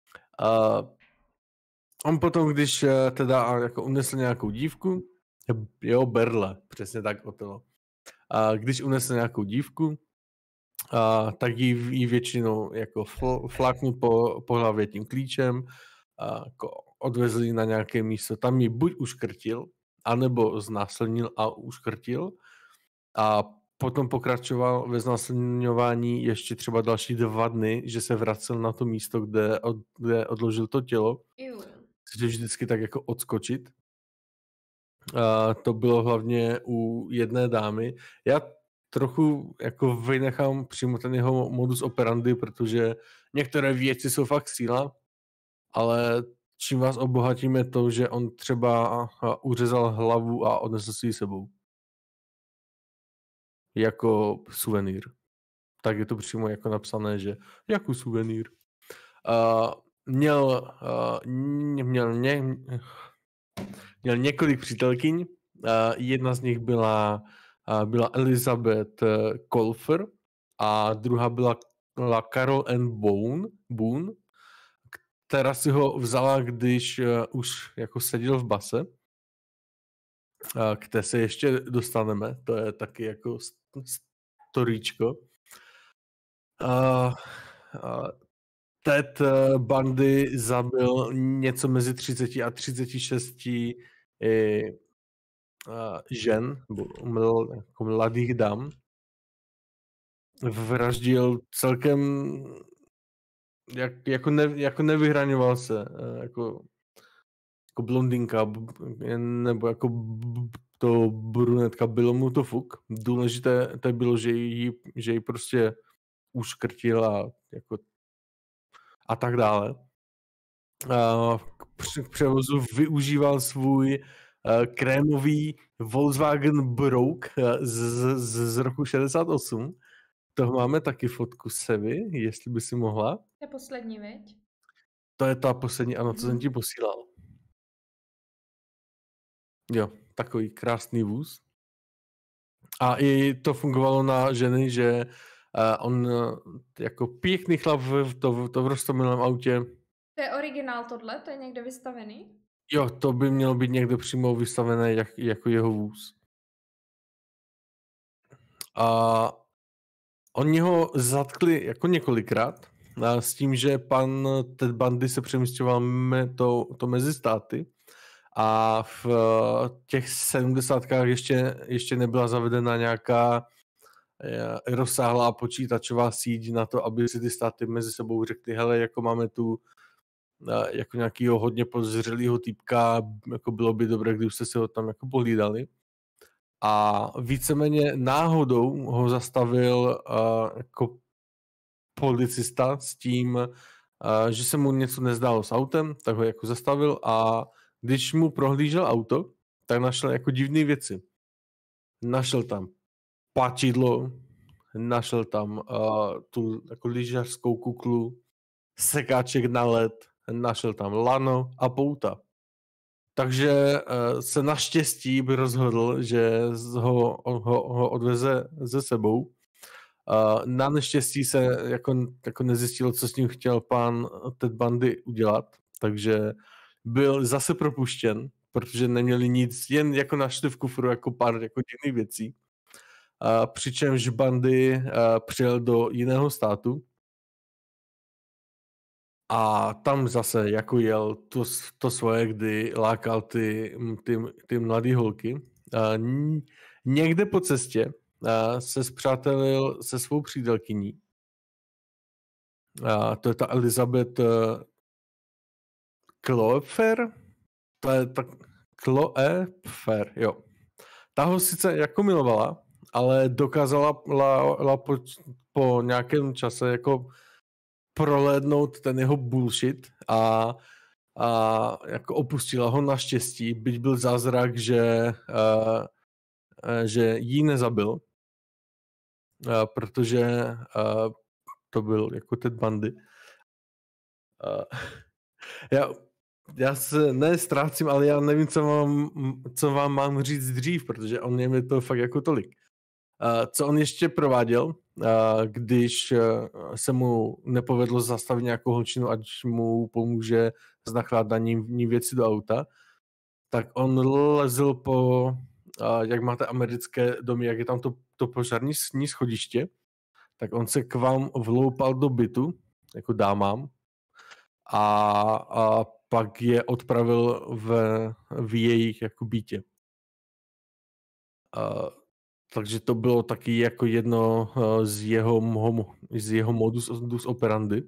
On potom, když teda jako unesl nějakou dívku, jo, Berle, přesně tak Otelo. A když unesl nějakou dívku, tak jí většinou jako fláknul po hlavě tím klíčem, jako odvezli na nějaké místo. Tam ji buď uškrtil, anebo znásilnil a uškrtil. A potom pokračoval ve znásilňování ještě třeba další 2 dny, že se vracel na to místo, kde odložil to tělo. Což vždycky tak jako odskočit. To bylo hlavně u jedné dámy. Já trochu jako vynechám přímo ten jeho modus operandi, protože některé věci jsou fakt síla, ale čím vás obohatíme to, že on třeba uřezal hlavu a odnesl si ji sebou. Jako suvenýr. Tak je to přímo jako napsané, že jako suvenýr. Měl několik přítelkyň. Jedna z nich byla Elizabeth Colfer a druhá byla Carol Ann Boone, která si ho vzala, když už jako seděl v base. K té se ještě dostaneme, to je taky jako storíčko. Ted Bundy zabil něco mezi 30 a 36 žen, jako mladých dam. Vraždil celkem, jako nevyhraňoval se, jako blondinka, nebo jako to brunetka, bylo mu to fuk. Důležité to bylo, že ji prostě uškrtil a tak dále. K převozu využíval svůj krémový Volkswagen Brouk z roku 68. Toho máme taky fotku Sevy, jestli by si mohla. To je poslední, viď? To je ta poslední, ano, co jsem ti posílal. Jo, takový krásný vůz. A i to fungovalo na ženy, že on jako pěkný chlap v roztomilém autě. To je originál tohle? To je někde vystavený? Jo, to by mělo být někde přímo vystavené jako jeho vůz. A oni ho zatkli jako několikrát s tím, že pan Ted Bundy se přemísťoval to mezi státy a v těch 70kách ještě nebyla zavedena nějaká rozsáhlá počítačová síť na to, aby si ty státy mezi sebou řekli, hele, jako máme tu jako nějakýho hodně podezřelýho týpka, jako bylo by dobré, kdyby jste si ho tam jako pohlídali. A víceméně náhodou ho zastavil jako policista s tím, že se mu něco nezdálo s autem, tak ho jako zastavil a když mu prohlížel auto, tak našel jako divné věci. Našel tam páčidlo, našel tam tu jako lyžařskou kuklu, sekáček na led, našel tam lano a pouta. Takže se naštěstí by rozhodl, že ho odveze ze sebou. Na neštěstí se jako nezjistilo, co s ním chtěl pan Ted Bundy udělat, takže byl zase propuštěn, protože neměli nic, jen jako našli v kufru jako pár jako divných věcí. Přičemž Bundy přijel do jiného státu a tam zase jako jel to svoje, kdy lákal ty mladé holky. Někde po cestě se spřátelil se svou přítelkyní. To je ta Elizabeth Kloepfer? To je tak Kloepfer, jo. Ta ho sice jako milovala, ale dokázala po nějakém čase jako prolédnout ten jeho bullshit a jako opustila ho naštěstí, byť byl zázrak, že jí nezabil, protože to byl jako Ted Bundy. Já se ztrácím, ale já nevím, co vám mám říct dřív, protože on je mi to fakt jako tolik. Co on ještě prováděl, když se mu nepovedlo zastavit nějakou holčinu, ať mu pomůže s nakládáním věcí do auta, tak on lezl po, jak máte americké domy, jak je tam to požární schodiště, tak on se k vám vloupal do bytu, jako dámám, a pak je odpravil v jejich jako bytě. Takže to bylo taky jako jedno z jeho modus operandi.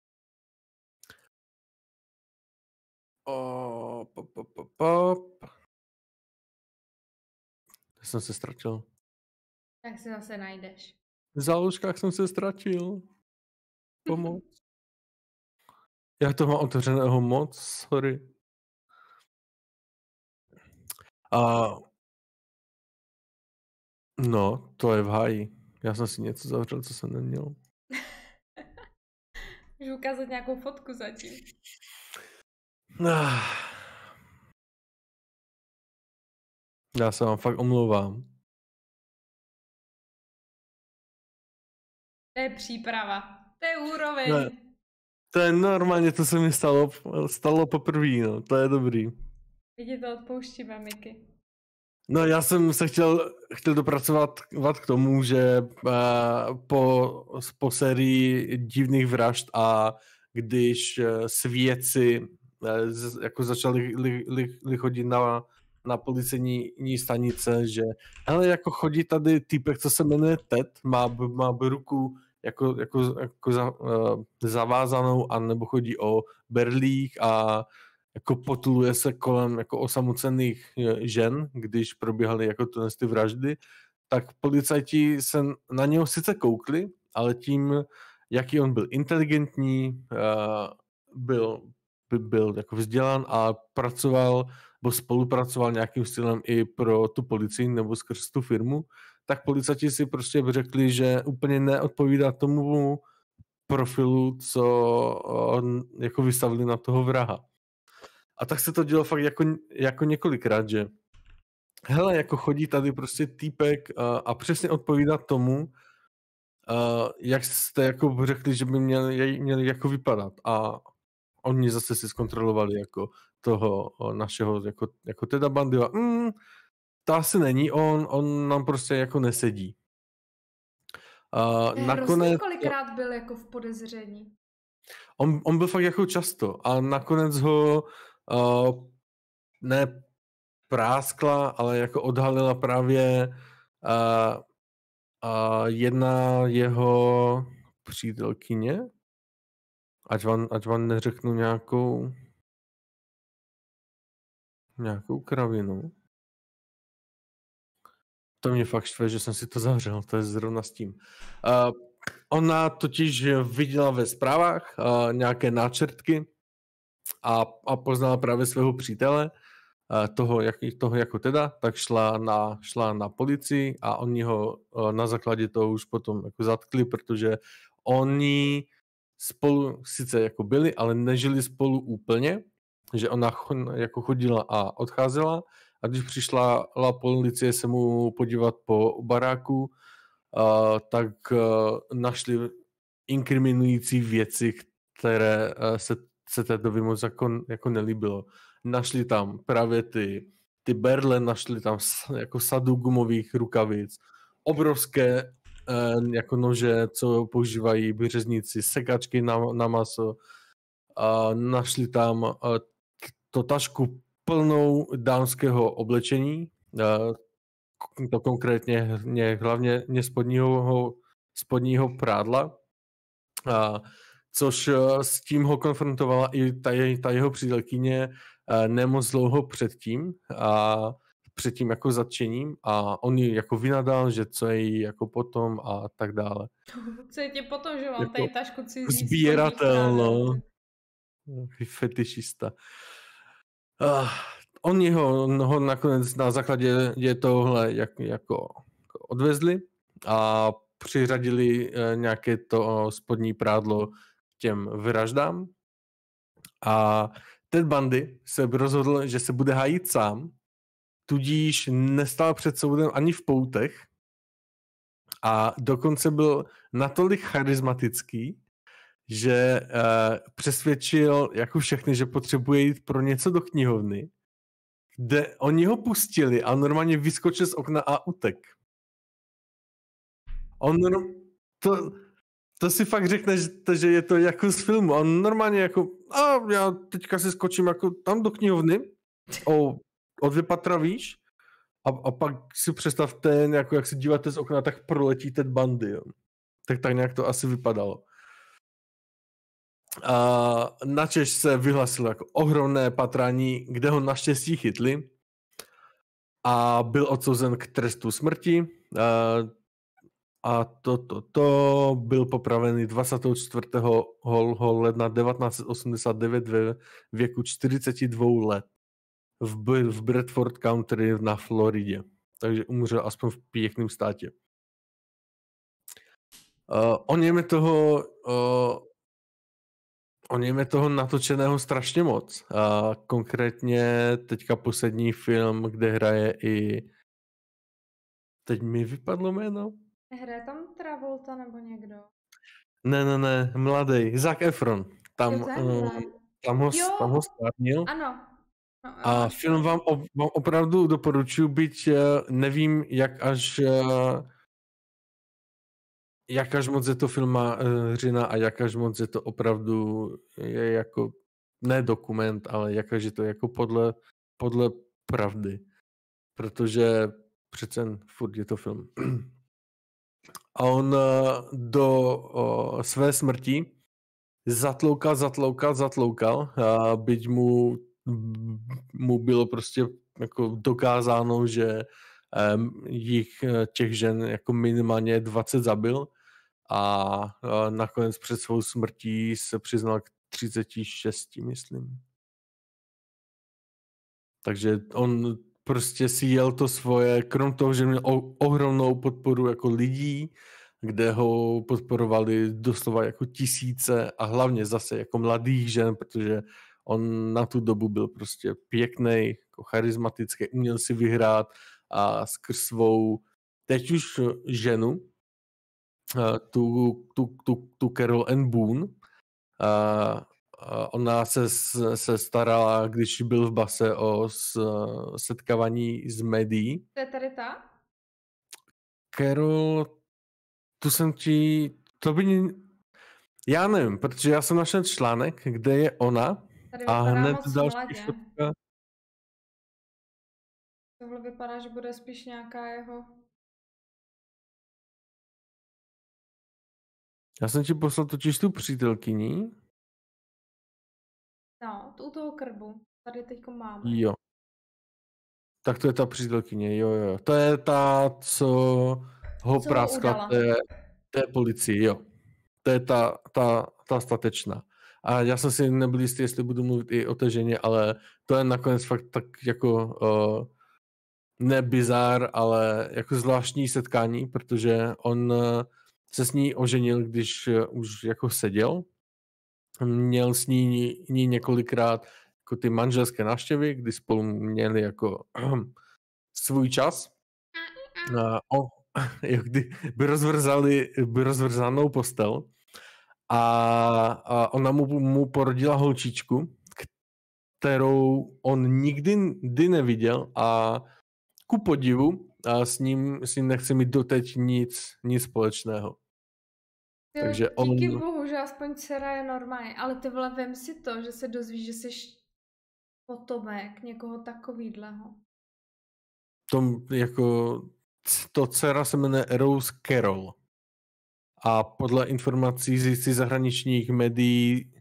Já jsem se ztratil. Tak se zase najdeš. V záložkách jsem se ztratil. Pomoc. Já to mám otevřeného moc, sorry. No, to je v háji. Já jsem si něco zavřel, co jsem neměl. Můžu ukázat nějakou fotku zatím. Já se vám fakt omlouvám. To je příprava. To je úroveň. Ne, to je normálně, to se mi stalo poprvé, no. To je dobrý. Vidí to odpouštíme, Miky. No, já jsem se chtěl dopracovat k tomu, že po sérii divných vražd a když svědci jako začali chodit na policejní stanice, že hele, jako chodí tady týpek, co se jmenuje Ted, má ruku jako zavázanou, anebo chodí o berlích a jako potuluje se kolem jako osamocených žen, když probíhaly jako ty vraždy, tak policajti se na něho sice koukli, ale tím, jaký on byl inteligentní, byl jako vzdělán a spolupracoval nějakým stylem i pro tu policii nebo skrz tu firmu, tak policajti si prostě řekli, že úplně neodpovídá tomu profilu, co jako vystavili na toho vraha. A tak se to dělo fakt jako několikrát, že hele, jako chodí tady prostě týpek a přesně odpovídá tomu, jak jste jako řekli, že by měli jako vypadat. A oni zase si zkontrolovali jako toho našeho, jako teda Bundyho. To asi není on nám prostě jako nesedí. Nakonec kolikrát byl jako v podezření. On byl fakt jako často a nakonec ho ne práskla, ale jako odhalila právě jedna jeho přítelkyně, ať vám neřeknu nějakou kravinu. To mě fakt štve, že jsem si to zavřel, to je zrovna s tím. Ona totiž viděla ve zprávách nějaké náčrtky a poznala právě svého přítele, toho jako teda, tak šla na policii a oni ho na základě toho už potom jako zatkli, protože oni spolu sice jako byli, ale nežili spolu úplně že ona jako chodila a odcházela a když přišla policie se mu podívat po baráku, tak našli inkriminující věci, které se této moc jako nelíbilo. Našli tam právě ty berle, našli tam jako sadu gumových rukavic, obrovské jako nože, co používají řezníci, sekačky na maso. Našli tam to tašku plnou dámského oblečení, to konkrétně hlavně spodního prádla, což s tím ho konfrontovala i ta jeho přítelkyně nemoc dlouho předtím jako zatčením a on ji jako vynadal, že co je jí jako potom a tak dále. Co je ti potom, že mám jako tady tašku cizí sbíratel, no. Fetišista. Oni ho nakonec na základě tohle jako odvezli a přiřadili nějaké to spodní prádlo k těm vraždám. A Ted Bundy se rozhodl, že se bude hájit sám, tudíž nestál před soudem ani v poutech a dokonce byl natolik charismatický, že přesvědčil jako všechny, že potřebuje jít pro něco do knihovny, kde oni ho pustili a normálně vyskočil z okna a utek. To si fakt řekne, že je to jako z filmu. On normálně jako, já teďka si skočím jako tam do knihovny, o 2 patra výš, a pak si představte, jako jak se díváte z okna, tak proletí Ted Bundy. Jo. Tak nějak to asi vypadalo. Načež se vyhlasilo jako ohromné patrání, kde ho naštěstí chytli a byl odsouzen k trestu smrti a to byl popravený 24. ledna 1989 ve věku 42 let v Bradford County na Floridě. Takže umřel aspoň v pěkném státě. On je toho natočeného strašně moc. Konkrétně teďka poslední film, kde hraje i... Teď mi vypadlo jméno. Hraje tam Travolta nebo někdo? Ne, mladý. Zac Efron. Tam ho stárnil. Ano. A film vám opravdu doporučuji, byť nevím, jak až moc je to filmařina a jak až moc je to opravdu je jako ne dokument, ale jak až je to jako podle pravdy. Protože přece furt je to film. A on do své smrti zatloukal, byť mu bylo prostě jako dokázáno, že těch žen jako minimálně 20 zabil a nakonec před svou smrtí se přiznal k 36, myslím. Takže on prostě si jel to svoje, krom toho, že měl ohromnou podporu jako lidí, kde ho podporovali doslova jako tisíce a hlavně zase jako mladých žen, protože on na tu dobu byl prostě pěknej, jako charismatický, uměl si vyhrát a skrz svou teď už ženu, tu Carol Ann Boone, ona se starala, když byl v base o setkávání s médií. To je tady ta? Carol, já nevím, protože já jsem našel článek, kde je ona a hned další fotka. Tohle vypadá, že bude spíš nějaká jeho... Já jsem ti poslal totiž tu přítelkyni. No, u toho krbu. Tady teďko máme. Jo. Tak to je ta přítelkyně, jo. To je ta, co ho práskla té policii, jo. To je ta statečná. A já jsem si nebyl jistý, jestli budu mluvit i o té ženě, ale to je nakonec fakt tak jako ne bizár, ale jako zvláštní setkání, protože on se s ní oženil, když už jako seděl. Měl s ní několikrát jako ty manželské návštěvy, kdy spolu měli jako svůj čas. Kdy by rozvrzanou postel a ona mu porodila holčičku, kterou on nikdy neviděl a ku podivu a s ním nechce mít doteď nic společného. Jo, Takže díky bohu, že aspoň dcera je normální, ale ty vole, vem si to, že se dozvíš, že jsi potomek někoho takovýhleho. To dcera se jmenuje Rose Carroll a podle informací z zahraničních médií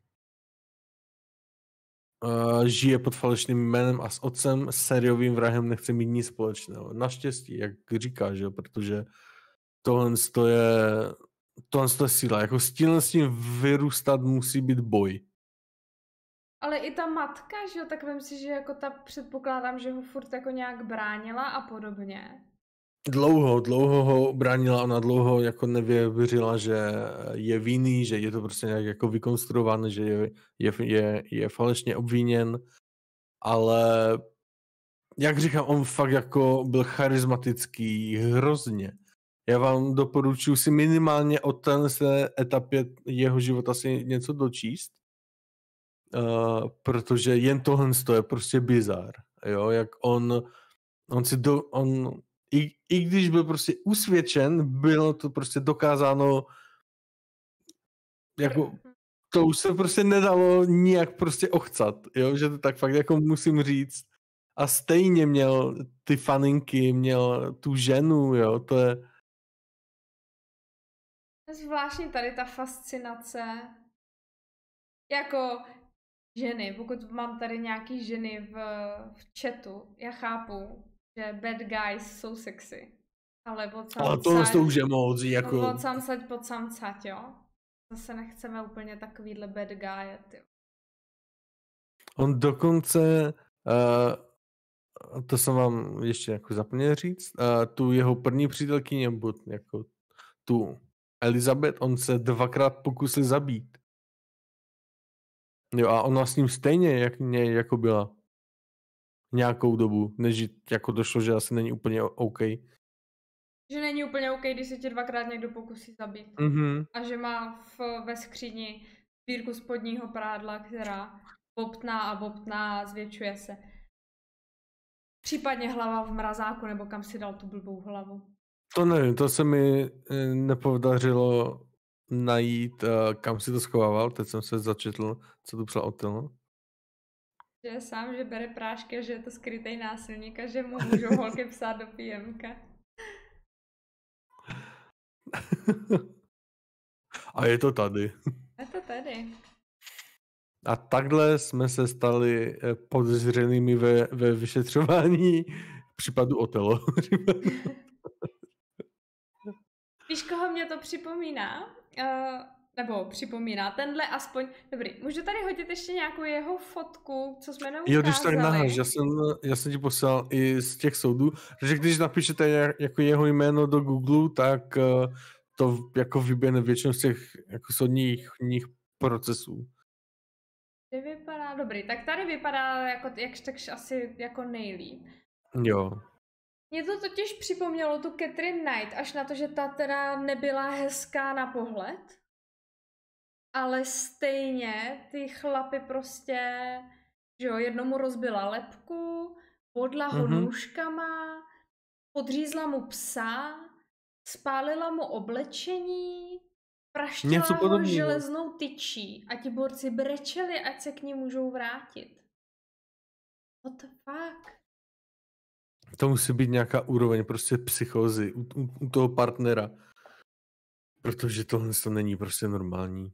žije pod falešným jménem a s otcem sériovým vrahem nechce mít nic společného. Naštěstí, jak říkáš, jo, protože tohle je síla. Jako s tím vyrůstat musí být boj. Ale i ta matka, že jo, tak vem si, že jako ta předpokládám, že ho furt jako nějak bránila a podobně. Dlouho ho bránila, ona dlouho jako nevěřila, že je vinný, že je to prostě nějak jako vykonstruované, že je falešně obviněn, ale jak říkám, on fakt jako byl charismatický hrozně. Já vám doporučuji si minimálně od téhle etapě jeho života si něco dočíst, protože jen tohle je prostě bizar, jo, jak on i když byl prostě usvědčen, bylo to prostě dokázáno, jako to už se prostě nedalo nijak prostě ochcat, jo, že to tak fakt jako musím říct. A stejně měl ty faninky, měl tu ženu, jo, to je... Zvláštní tady ta fascinace. Jako ženy, pokud mám tady nějaký ženy v chatu, já chápu, že bad guys jsou sexy. Ale to už je moc, jako... Od samsať pod samcať, jo. Zase nechceme úplně takovýhle bad guy, jo. On dokonce, to jsem vám ještě jako zapomněl říct, tu jeho první přítelkyni, nebo jako tu Elizabeth, on se 2krát pokusil zabít. Jo, a ona s ním stejně jako byla nějakou dobu, než jako došlo, že asi není úplně OK. Že není úplně OK, když se tě 2krát někdo pokusí zabít. Mm-hmm. A že má ve skříni sbírku spodního prádla, která bobtná a zvětšuje se. Případně hlava v mrazáku, nebo kam si dal tu blbou hlavu. To nevím, to se mi nepodařilo najít, kam si to schovával. Teď jsem se začetl, co tu psal Otelo. Že je sám, že bere prášky a že je to skrytej násilník a že mu můžou holky psát do PMka. A je to tady. Je to tady. A takhle jsme se stali podezřelými ve vyšetřování případu Otelo. Víš, koho mě to připomíná? Nebo připomíná, tenhle aspoň, dobrý, můžu tady hodit ještě nějakou jeho fotku, co jsme neukázali? Jo, když tak naháš, já jsem ti poslal i z těch soudů, že když napíšete jako jeho jméno do Google, tak to jako vyběhne většinou z těch jako soudních procesů. Tady vypadá, dobrý, tak tady vypadá jako, jakž takž asi jako nejlíp. Jo. Mně to totiž připomnělo tu Catherine Knight, až na to, že ta teda nebyla hezká na pohled. Ale stejně ty chlapy prostě, že jo, jednomu rozbila lebku, bodla ho nůžkama, podřízla mu psa, spálila mu oblečení, praštila ho železnou tyčí a ti borci brečeli, ať se k ní můžou vrátit. What the fuck? To musí být nějaká úroveň prostě psychózy u toho partnera. Protože tohle to není prostě normální.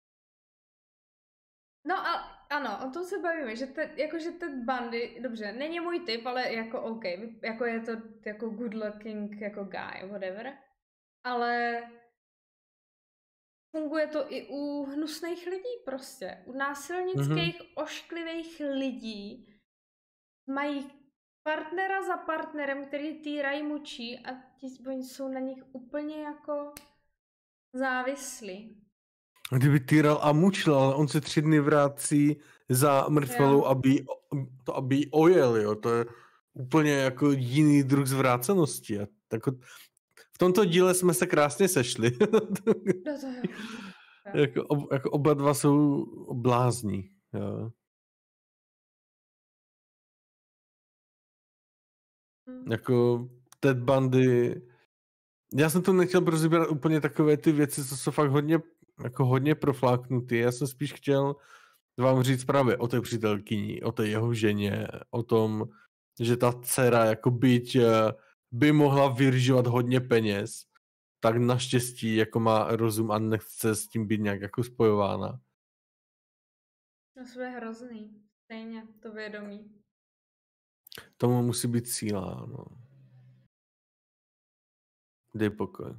No a ano, o tom se bavíme, že ten Bundy, dobře, není můj typ, ale jako OK, jako je to jako good looking jako guy, whatever. Ale funguje to i u hnusných lidí prostě. U násilnických, ošklivých lidí mají partnera za partnerem, který týrají, mučí a oni jsou na nich úplně jako závislí. Kdyby týral a mučil, ale on se 3 dny vrací za mrtvolou, Jo. aby ji ojel, jo. To je úplně jako jiný druh zvrácenosti. A jako, v tomto díle jsme se krásně sešli. No to jo. jako oba dva jsou blázní. Jo. Jako Ted Bundy. Já jsem to nechtěl rozebírat úplně takové ty věci, co jsou fakt hodně profláknutý. Já jsem spíš chtěl vám říct právě o té přítelkyni, o té jeho ženě, o tom, že ta dcera jako byť by mohla vyržovat hodně peněz, tak naštěstí jako má rozum a nechce s tím být nějak jako spojována. To je hrozný. Stejně, to vědomí. Tomu musí být síla, no. Dej pokoj.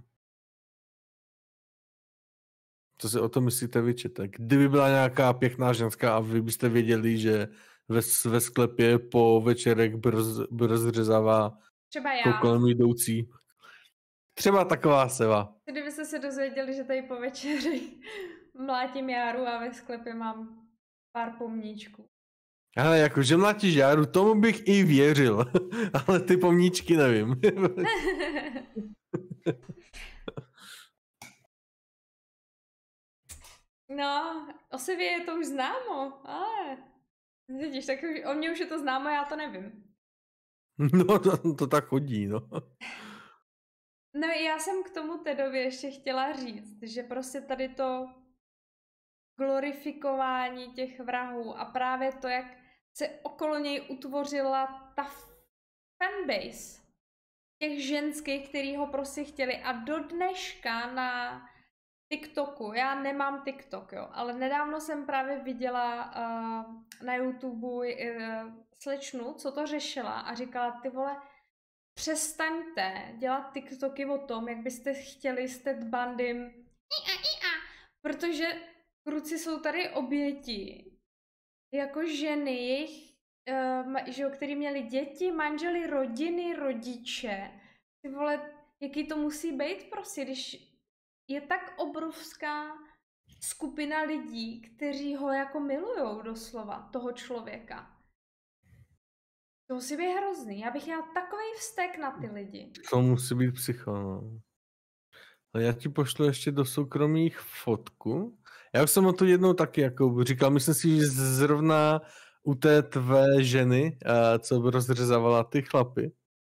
Co si o tom myslíte vy, čete? Kdyby byla nějaká pěkná ženská a vy byste věděli, že ve sklepě po večerek by rozřezává Třeba já. kolem jdoucí. Třeba taková seva. Kdybyste se dozvěděli, že tady po večeři mlátím járu a ve sklepě mám pár pomníčků. Ale jako, že mlátíš járu, tomu bych i věřil. Ale ty pomníčky nevím. No, o Sevě je to už známo, ale vidíš, tak o mě už je to známo, já to nevím. No, to tak chodí, no. No, já jsem k tomu Tedovi ještě chtěla říct, že prostě tady to glorifikování těch vrahů a právě to, jak se okolo něj utvořila ta fanbase těch ženských, který ho prostě chtěli a do dneška na TikToku, já nemám TikTok, jo, ale nedávno jsem právě viděla na YouTube slečnu, co to řešila a říkala, ty vole, přestaňte dělat TikToky o tom, jak byste chtěli s Ted Bundym protože kluci jsou tady oběti, jako ženy, jejich, že, který měli děti, manžely, rodiny, rodiče. Ty vole, jaký to musí být prostě, když je tak obrovská skupina lidí, kteří ho jako milujou doslova, toho člověka. To musí být hrozný. Já bych měla takový vztek na ty lidi. To musí být psycho, no. Ale já ti pošlu ještě do soukromých fotku. Já už jsem o to jednou taky jako říkal, myslím si, že zrovna u té tvé ženy, co rozřezávala ty chlapy.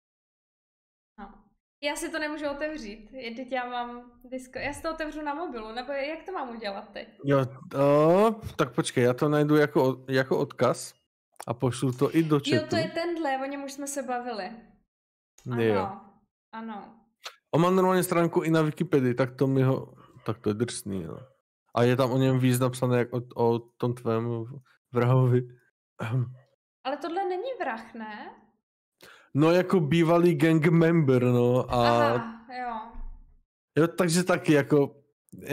No. Já si to nemůžu otevřít, teď já mám disko. Já si to otevřu na mobilu, nebo jak to mám udělat teď? Jo, tak počkej, já to najdu jako odkaz a pošlu to i do chatu. Jo, to je tenhle, o něm už jsme se bavili. Ano, jo. Ano. On má normálně stránku i na Wikipedii, tak to je drsný, no. A je tam o něm víc napsané jak o tom tvém vrahovi. Ale tohle není vrah, ne? No jako bývalý gang member, no. Aha, jo. Jo, takže taky jako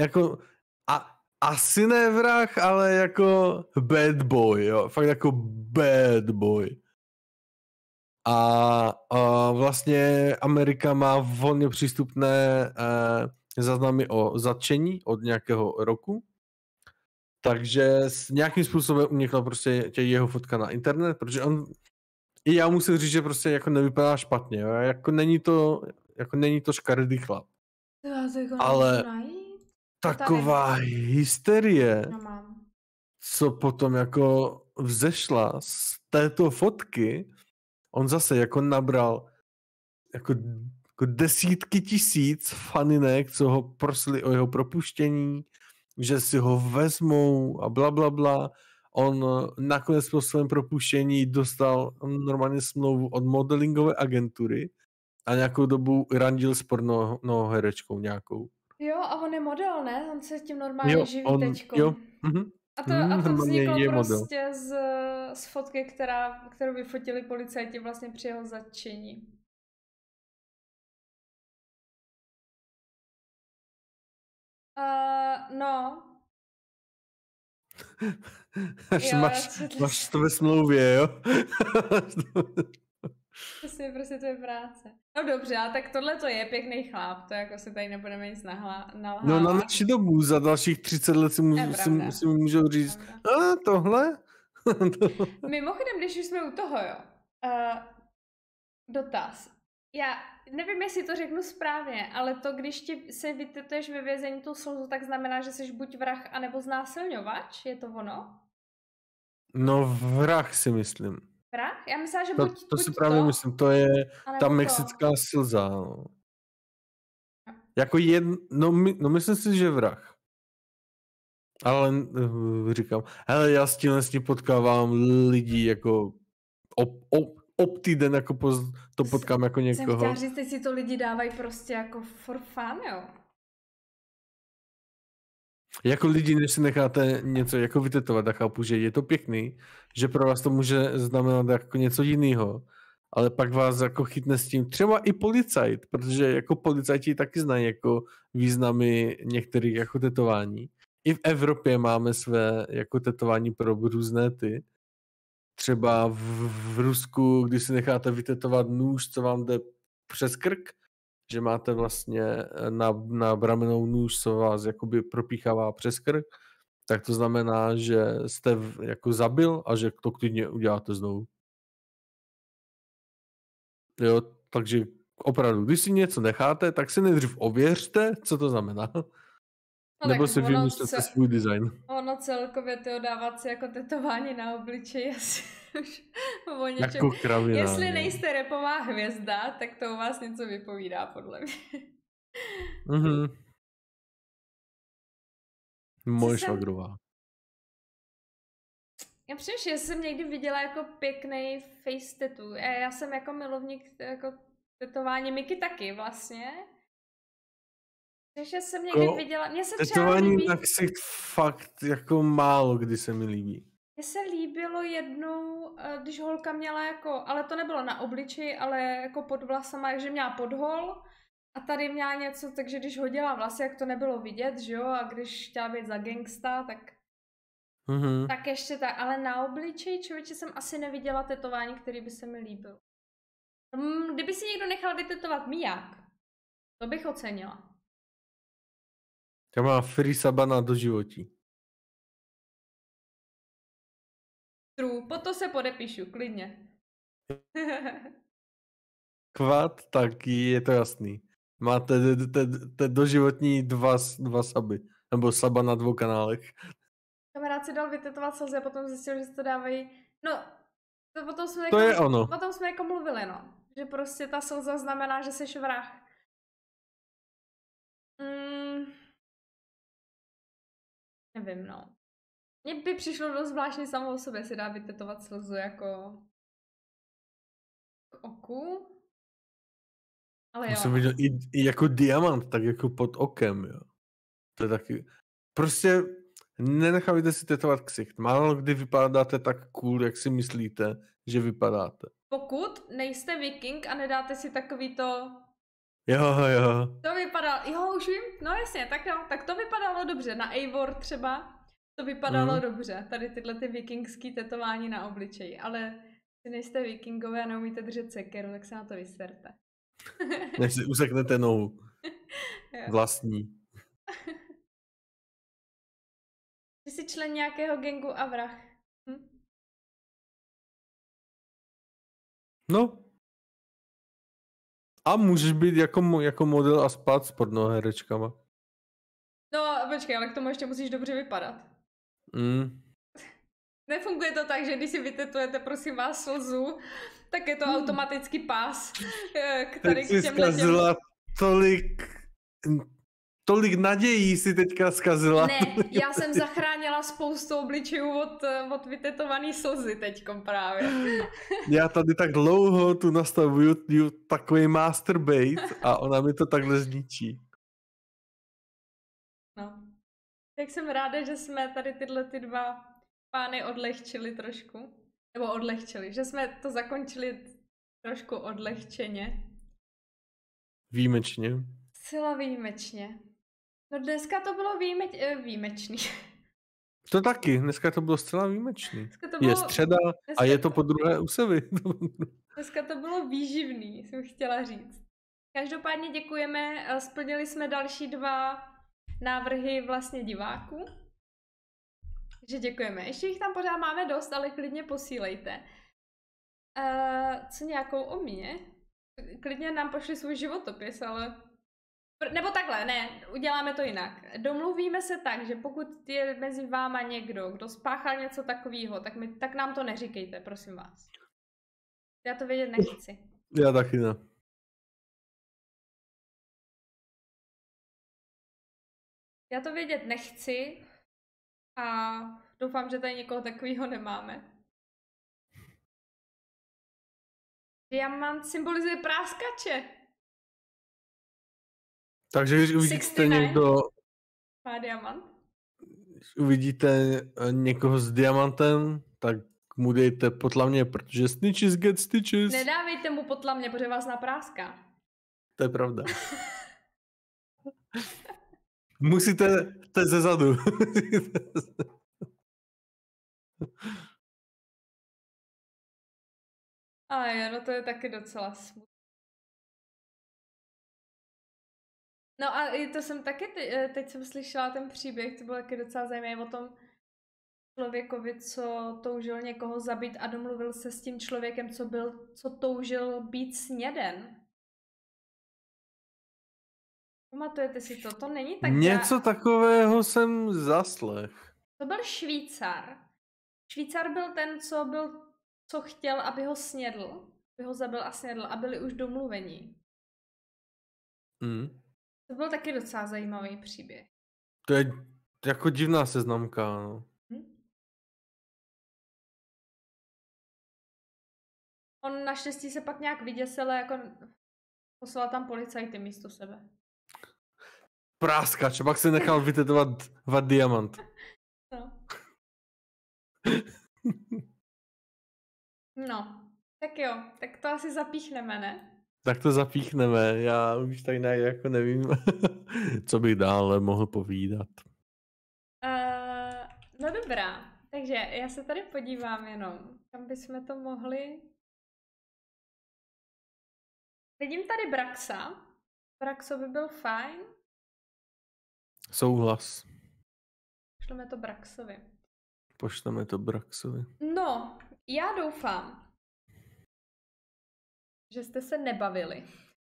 asi ne vrah, ale jako bad boy, jo. Fakt jako bad boy. A vlastně Amerika má volně přístupné záznamy o zatčení od nějakého roku. Takže s nějakým způsobem unikla prostě jeho fotka na internet, protože i já musím říct, že prostě jako nevypadá špatně, jo? Jako není to škaredý chlap. Ale taková hysterie, co potom jako vzešla z této fotky, on zase jako nabral jako desítky tisíc faninek, co ho prosili o jeho propuštění, že si ho vezmou a blablabla. On nakonec po svém propuštění dostal normálně smlouvu od modelingové agentury a nějakou dobu randil s porno herečkou nějakou. Jo, a on je model, ne? On se tím normálně živí teďko. Jo. A to vzniklo prostě z fotky, kterou vyfotili policajti vlastně při jeho zatčení. No. Máš to ve smlouvě, jo? Prostě to je práce. No dobře, ale tak tohle to je pěkný chlap, to jako si tady nebudeme nic nalhávat. No na naši dobu, za dalších 30 let si můžou říct, a tohle? Mimochodem, když už jsme u toho, jo. Dotaz. Já nevím, jestli to řeknu správně, ale to, když ti se vytetuješ ve vězení tu slzu, tak znamená, že jsi buď vrah, anebo znásilňovač? Je to ono? No vrah si myslím. Vrah? Já myslím, že to si právě myslím, to je ta mexická slza. No. Jako no myslím si, že vrah. Ale říkám, hele, já s tím potkávám lidí jako týden jako to potkám jako někoho. Jsem chtěla říct, teď si to lidi dávají prostě jako for fun, jo? Jako lidi, než si necháte něco jako vytetovat, a chápu, že je to pěkný, že pro vás to může znamenat jako něco jiného, ale pak vás jako chytne s tím třeba i policajt, protože jako policajti taky znají jako významy některých jako tetování. I v Evropě máme své jako tetování pro různé ty. Třeba v Rusku, když si necháte vytetovat nůž, co vám jde přes krk, že máte vlastně na bramenou nůž, co vás jakoby propíchává přes krk, tak to znamená, že jste jako zabil a že to klidně uděláte znovu. Jo, takže opravdu, když si něco necháte, tak si nejdřív ověřte, co to znamená. No nebo si vymyslete svůj design. Ono celkově to dávat si jako tetování na obličeji asi už o něčem. Jako kravina. Jestli nejste rapová hvězda, tak to u vás něco vypovídá, podle mě. Mhm. Moje švagrová. Já přemýšlím, že jsem někdy viděla jako pěkný face tattoo. Já jsem jako milovník jako tetování, Miky taky vlastně. Takže jsem někdy viděla, mně se třeba líbí... tak si fakt jako málo kdy se mi líbí. Mně se líbilo jednou, když holka měla jako, ale to nebylo na obličeji, ale jako pod vlasama, že měla podhol a tady měla něco, takže když hodila vlasy, jak to nebylo vidět, že jo, a když chtěla být za gangsta, tak tak ještě tak, ale na obličeji, člověče, jsem asi neviděla tetování, který by se mi líbil. Kdyby si někdo nechal vytetovat Miják, to bych ocenila. Já mám free sabana do životí. True, potom se podepíšu, klidně. Kvat, tak je to jasný. Máte doživotní dva saby. Nebo saba na 2 kanálech. Kamarád si dal vytetovat slzy a potom zjistil, že se to dávají... No, to potom jsme to je ono. Potom jsme jako mluvili, no. Že prostě ta slza znamená, že jsi vrah. Nevím, no. Mně by přišlo dost zvláštní samo o sobě si dá vytetovat slzu jako... k oku. Ale jo. Jsem viděl i jako diamant, tak jako pod okem, jo. To je taky... Prostě nenechávajte si tetovat ksicht. Málo kdy vypadáte tak cool, jak si myslíte, že vypadáte. Pokud nejste viking a nedáte si takový to... Jo. To vypadalo... Jo, už vím. No jasně, tak jo. Tak to vypadalo dobře. Na Eivor třeba to vypadalo dobře. Tady tyhle ty vikingský tetování na obličeji. Ale si nejste vikingové a neumíte držet sekeru, tak se na to vyserte. Než si useknete nohu. Vlastní. Ty jsi člen nějakého gangu a vrah. No. A můžeš být jako model a spát s pornoherečkama. No, počkej, ale k tomu ještě musíš dobře vypadat. Nefunguje to tak, že když si vytetujete, prosím vás, slzu, tak je to automaticky pás, který k těmhle těm... Tolik nadějí si teďka zkazila. Ne, já jsem zachránila spoustu obličejů od vytetovaný slzy teďkom právě. Já tady tak dlouho tu nastavuju takový masturbate a ona mi to takhle zničí. No. Tak jsem ráda, že jsme tady tyhle ty dva pány odlehčili trošku. Nebo odlehčili, že jsme to zakončili trošku odlehčeně. Výjimečně. Zcela výjimečně. No dneska to bylo výjimečný. To taky, dneska to bylo zcela výjimečný. Dneska to Je bylo, středa a dneska je to to- po druhé u Sevy. dneska to bylo výživný, jsem chtěla říct. Každopádně děkujeme, splnili jsme další 2 návrhy vlastně diváků. Takže děkujeme. Ještě jich tam pořád máme dost, ale klidně posílejte. Co nějakou o mě? Klidně nám pošli svůj životopis, ale... Nebo takhle, ne, uděláme to jinak. Domluvíme se tak, že pokud je mezi váma někdo, kdo spáchal něco takového, tak nám to neříkejte, prosím vás. Já to vědět nechci. Já taky ne. Já to vědět nechci a doufám, že tady někoho takového nemáme. Diamant symbolizuje práskače. Takže když uvidíte 69 má diamant. když uvidíte někoho s diamantem, tak mu dejte potlamně, protože snitches get stitches. Nedávejte mu potlamně, protože vás napráská. To je pravda. Musíte ze zadu. A jo, no to je taky docela smutné. No a i to jsem taky, teď jsem slyšela ten příběh, to bylo taky docela zajímavé o tom člověkovi, co toužil někoho zabít a domluvil se s tím člověkem, co toužil být sněden. Pamatujete si to? To není tak... Něco takového jsem zaslech. To byl Švýcar. Švýcar byl ten, co chtěl, aby ho snědl. Aby ho zabil a snědl a byli už domluvení. To byl taky docela zajímavý příběh. To je jako divná seznamka, no. On naštěstí se pak nějak vyděsil a jako poslal tam policajty místo sebe. Práskač, pak se nechal vytetovat diamant. No. No, tak jo, tak to asi zapíchneme, ne? Tak to zapíchneme, já už tak nějak jako nevím, co bych dále mohl povídat. No dobrá, takže já se tady podívám jenom, kam bychom to mohli... Vidím tady Braxa. Braxo by byl fajn. Souhlas. Pošleme to Braxovi. Pošleme to Braxovi. No, já doufám, že jste se nebavili.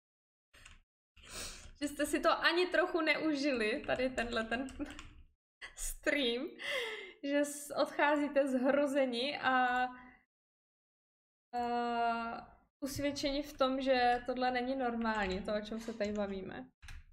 Že jste si to ani trochu neužili, tady ten stream. Že odcházíte zhrozeni a usvědčeni v tom, že tohle není normální, to, o čem se tady bavíme.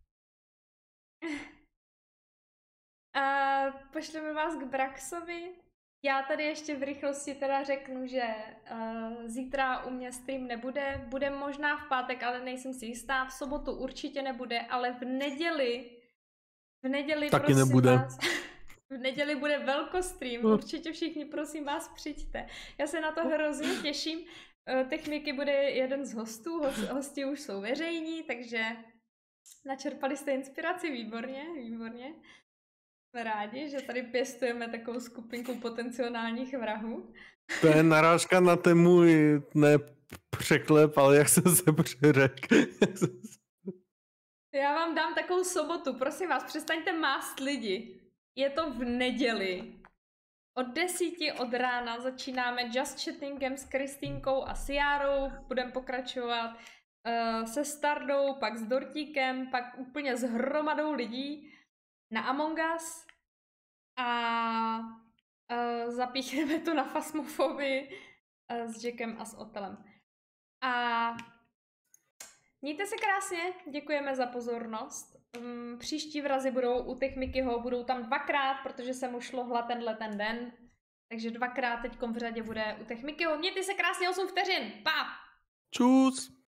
Pošleme vás k Braxovi. Já tady ještě v rychlosti teda řeknu, že zítra u mě stream nebude. Bude možná v pátek, ale nejsem si jistá. V sobotu určitě nebude, ale v neděli taky nebude. Vás, v neděli bude velkostream. Určitě všichni, prosím vás, přijďte. Já se na to hrozně těším. Techniky bude jeden z hostů. Hosti už jsou veřejní, takže načerpali jste inspiraci. Výborně. Jsme rádi, že tady pěstujeme takovou skupinku potenciálních vrahů. To je narážka na ten můj překlep, ale jak jsem se přeřekl. Já vám dám takovou sobotu, prosím vás, přestaňte mást lidi. Je to v neděli. Od 10 od rána začínáme Just Chattingem s Kristýnkou a Siárou. Budeme pokračovat se Stardou, pak s Dortíkem, pak úplně s hromadou lidí na Among Us a zapíchneme to na Fasmofobii s Jackem a s Otelem. A mějte se krásně, děkujeme za pozornost. Příští vrazy budou u Techmikyho, budou tam 2krát, protože se mu šlo ten den. Takže 2krát teďkom v řadě bude u Techmikyho. Mějte se krásně 8 vteřin, pa! Čus!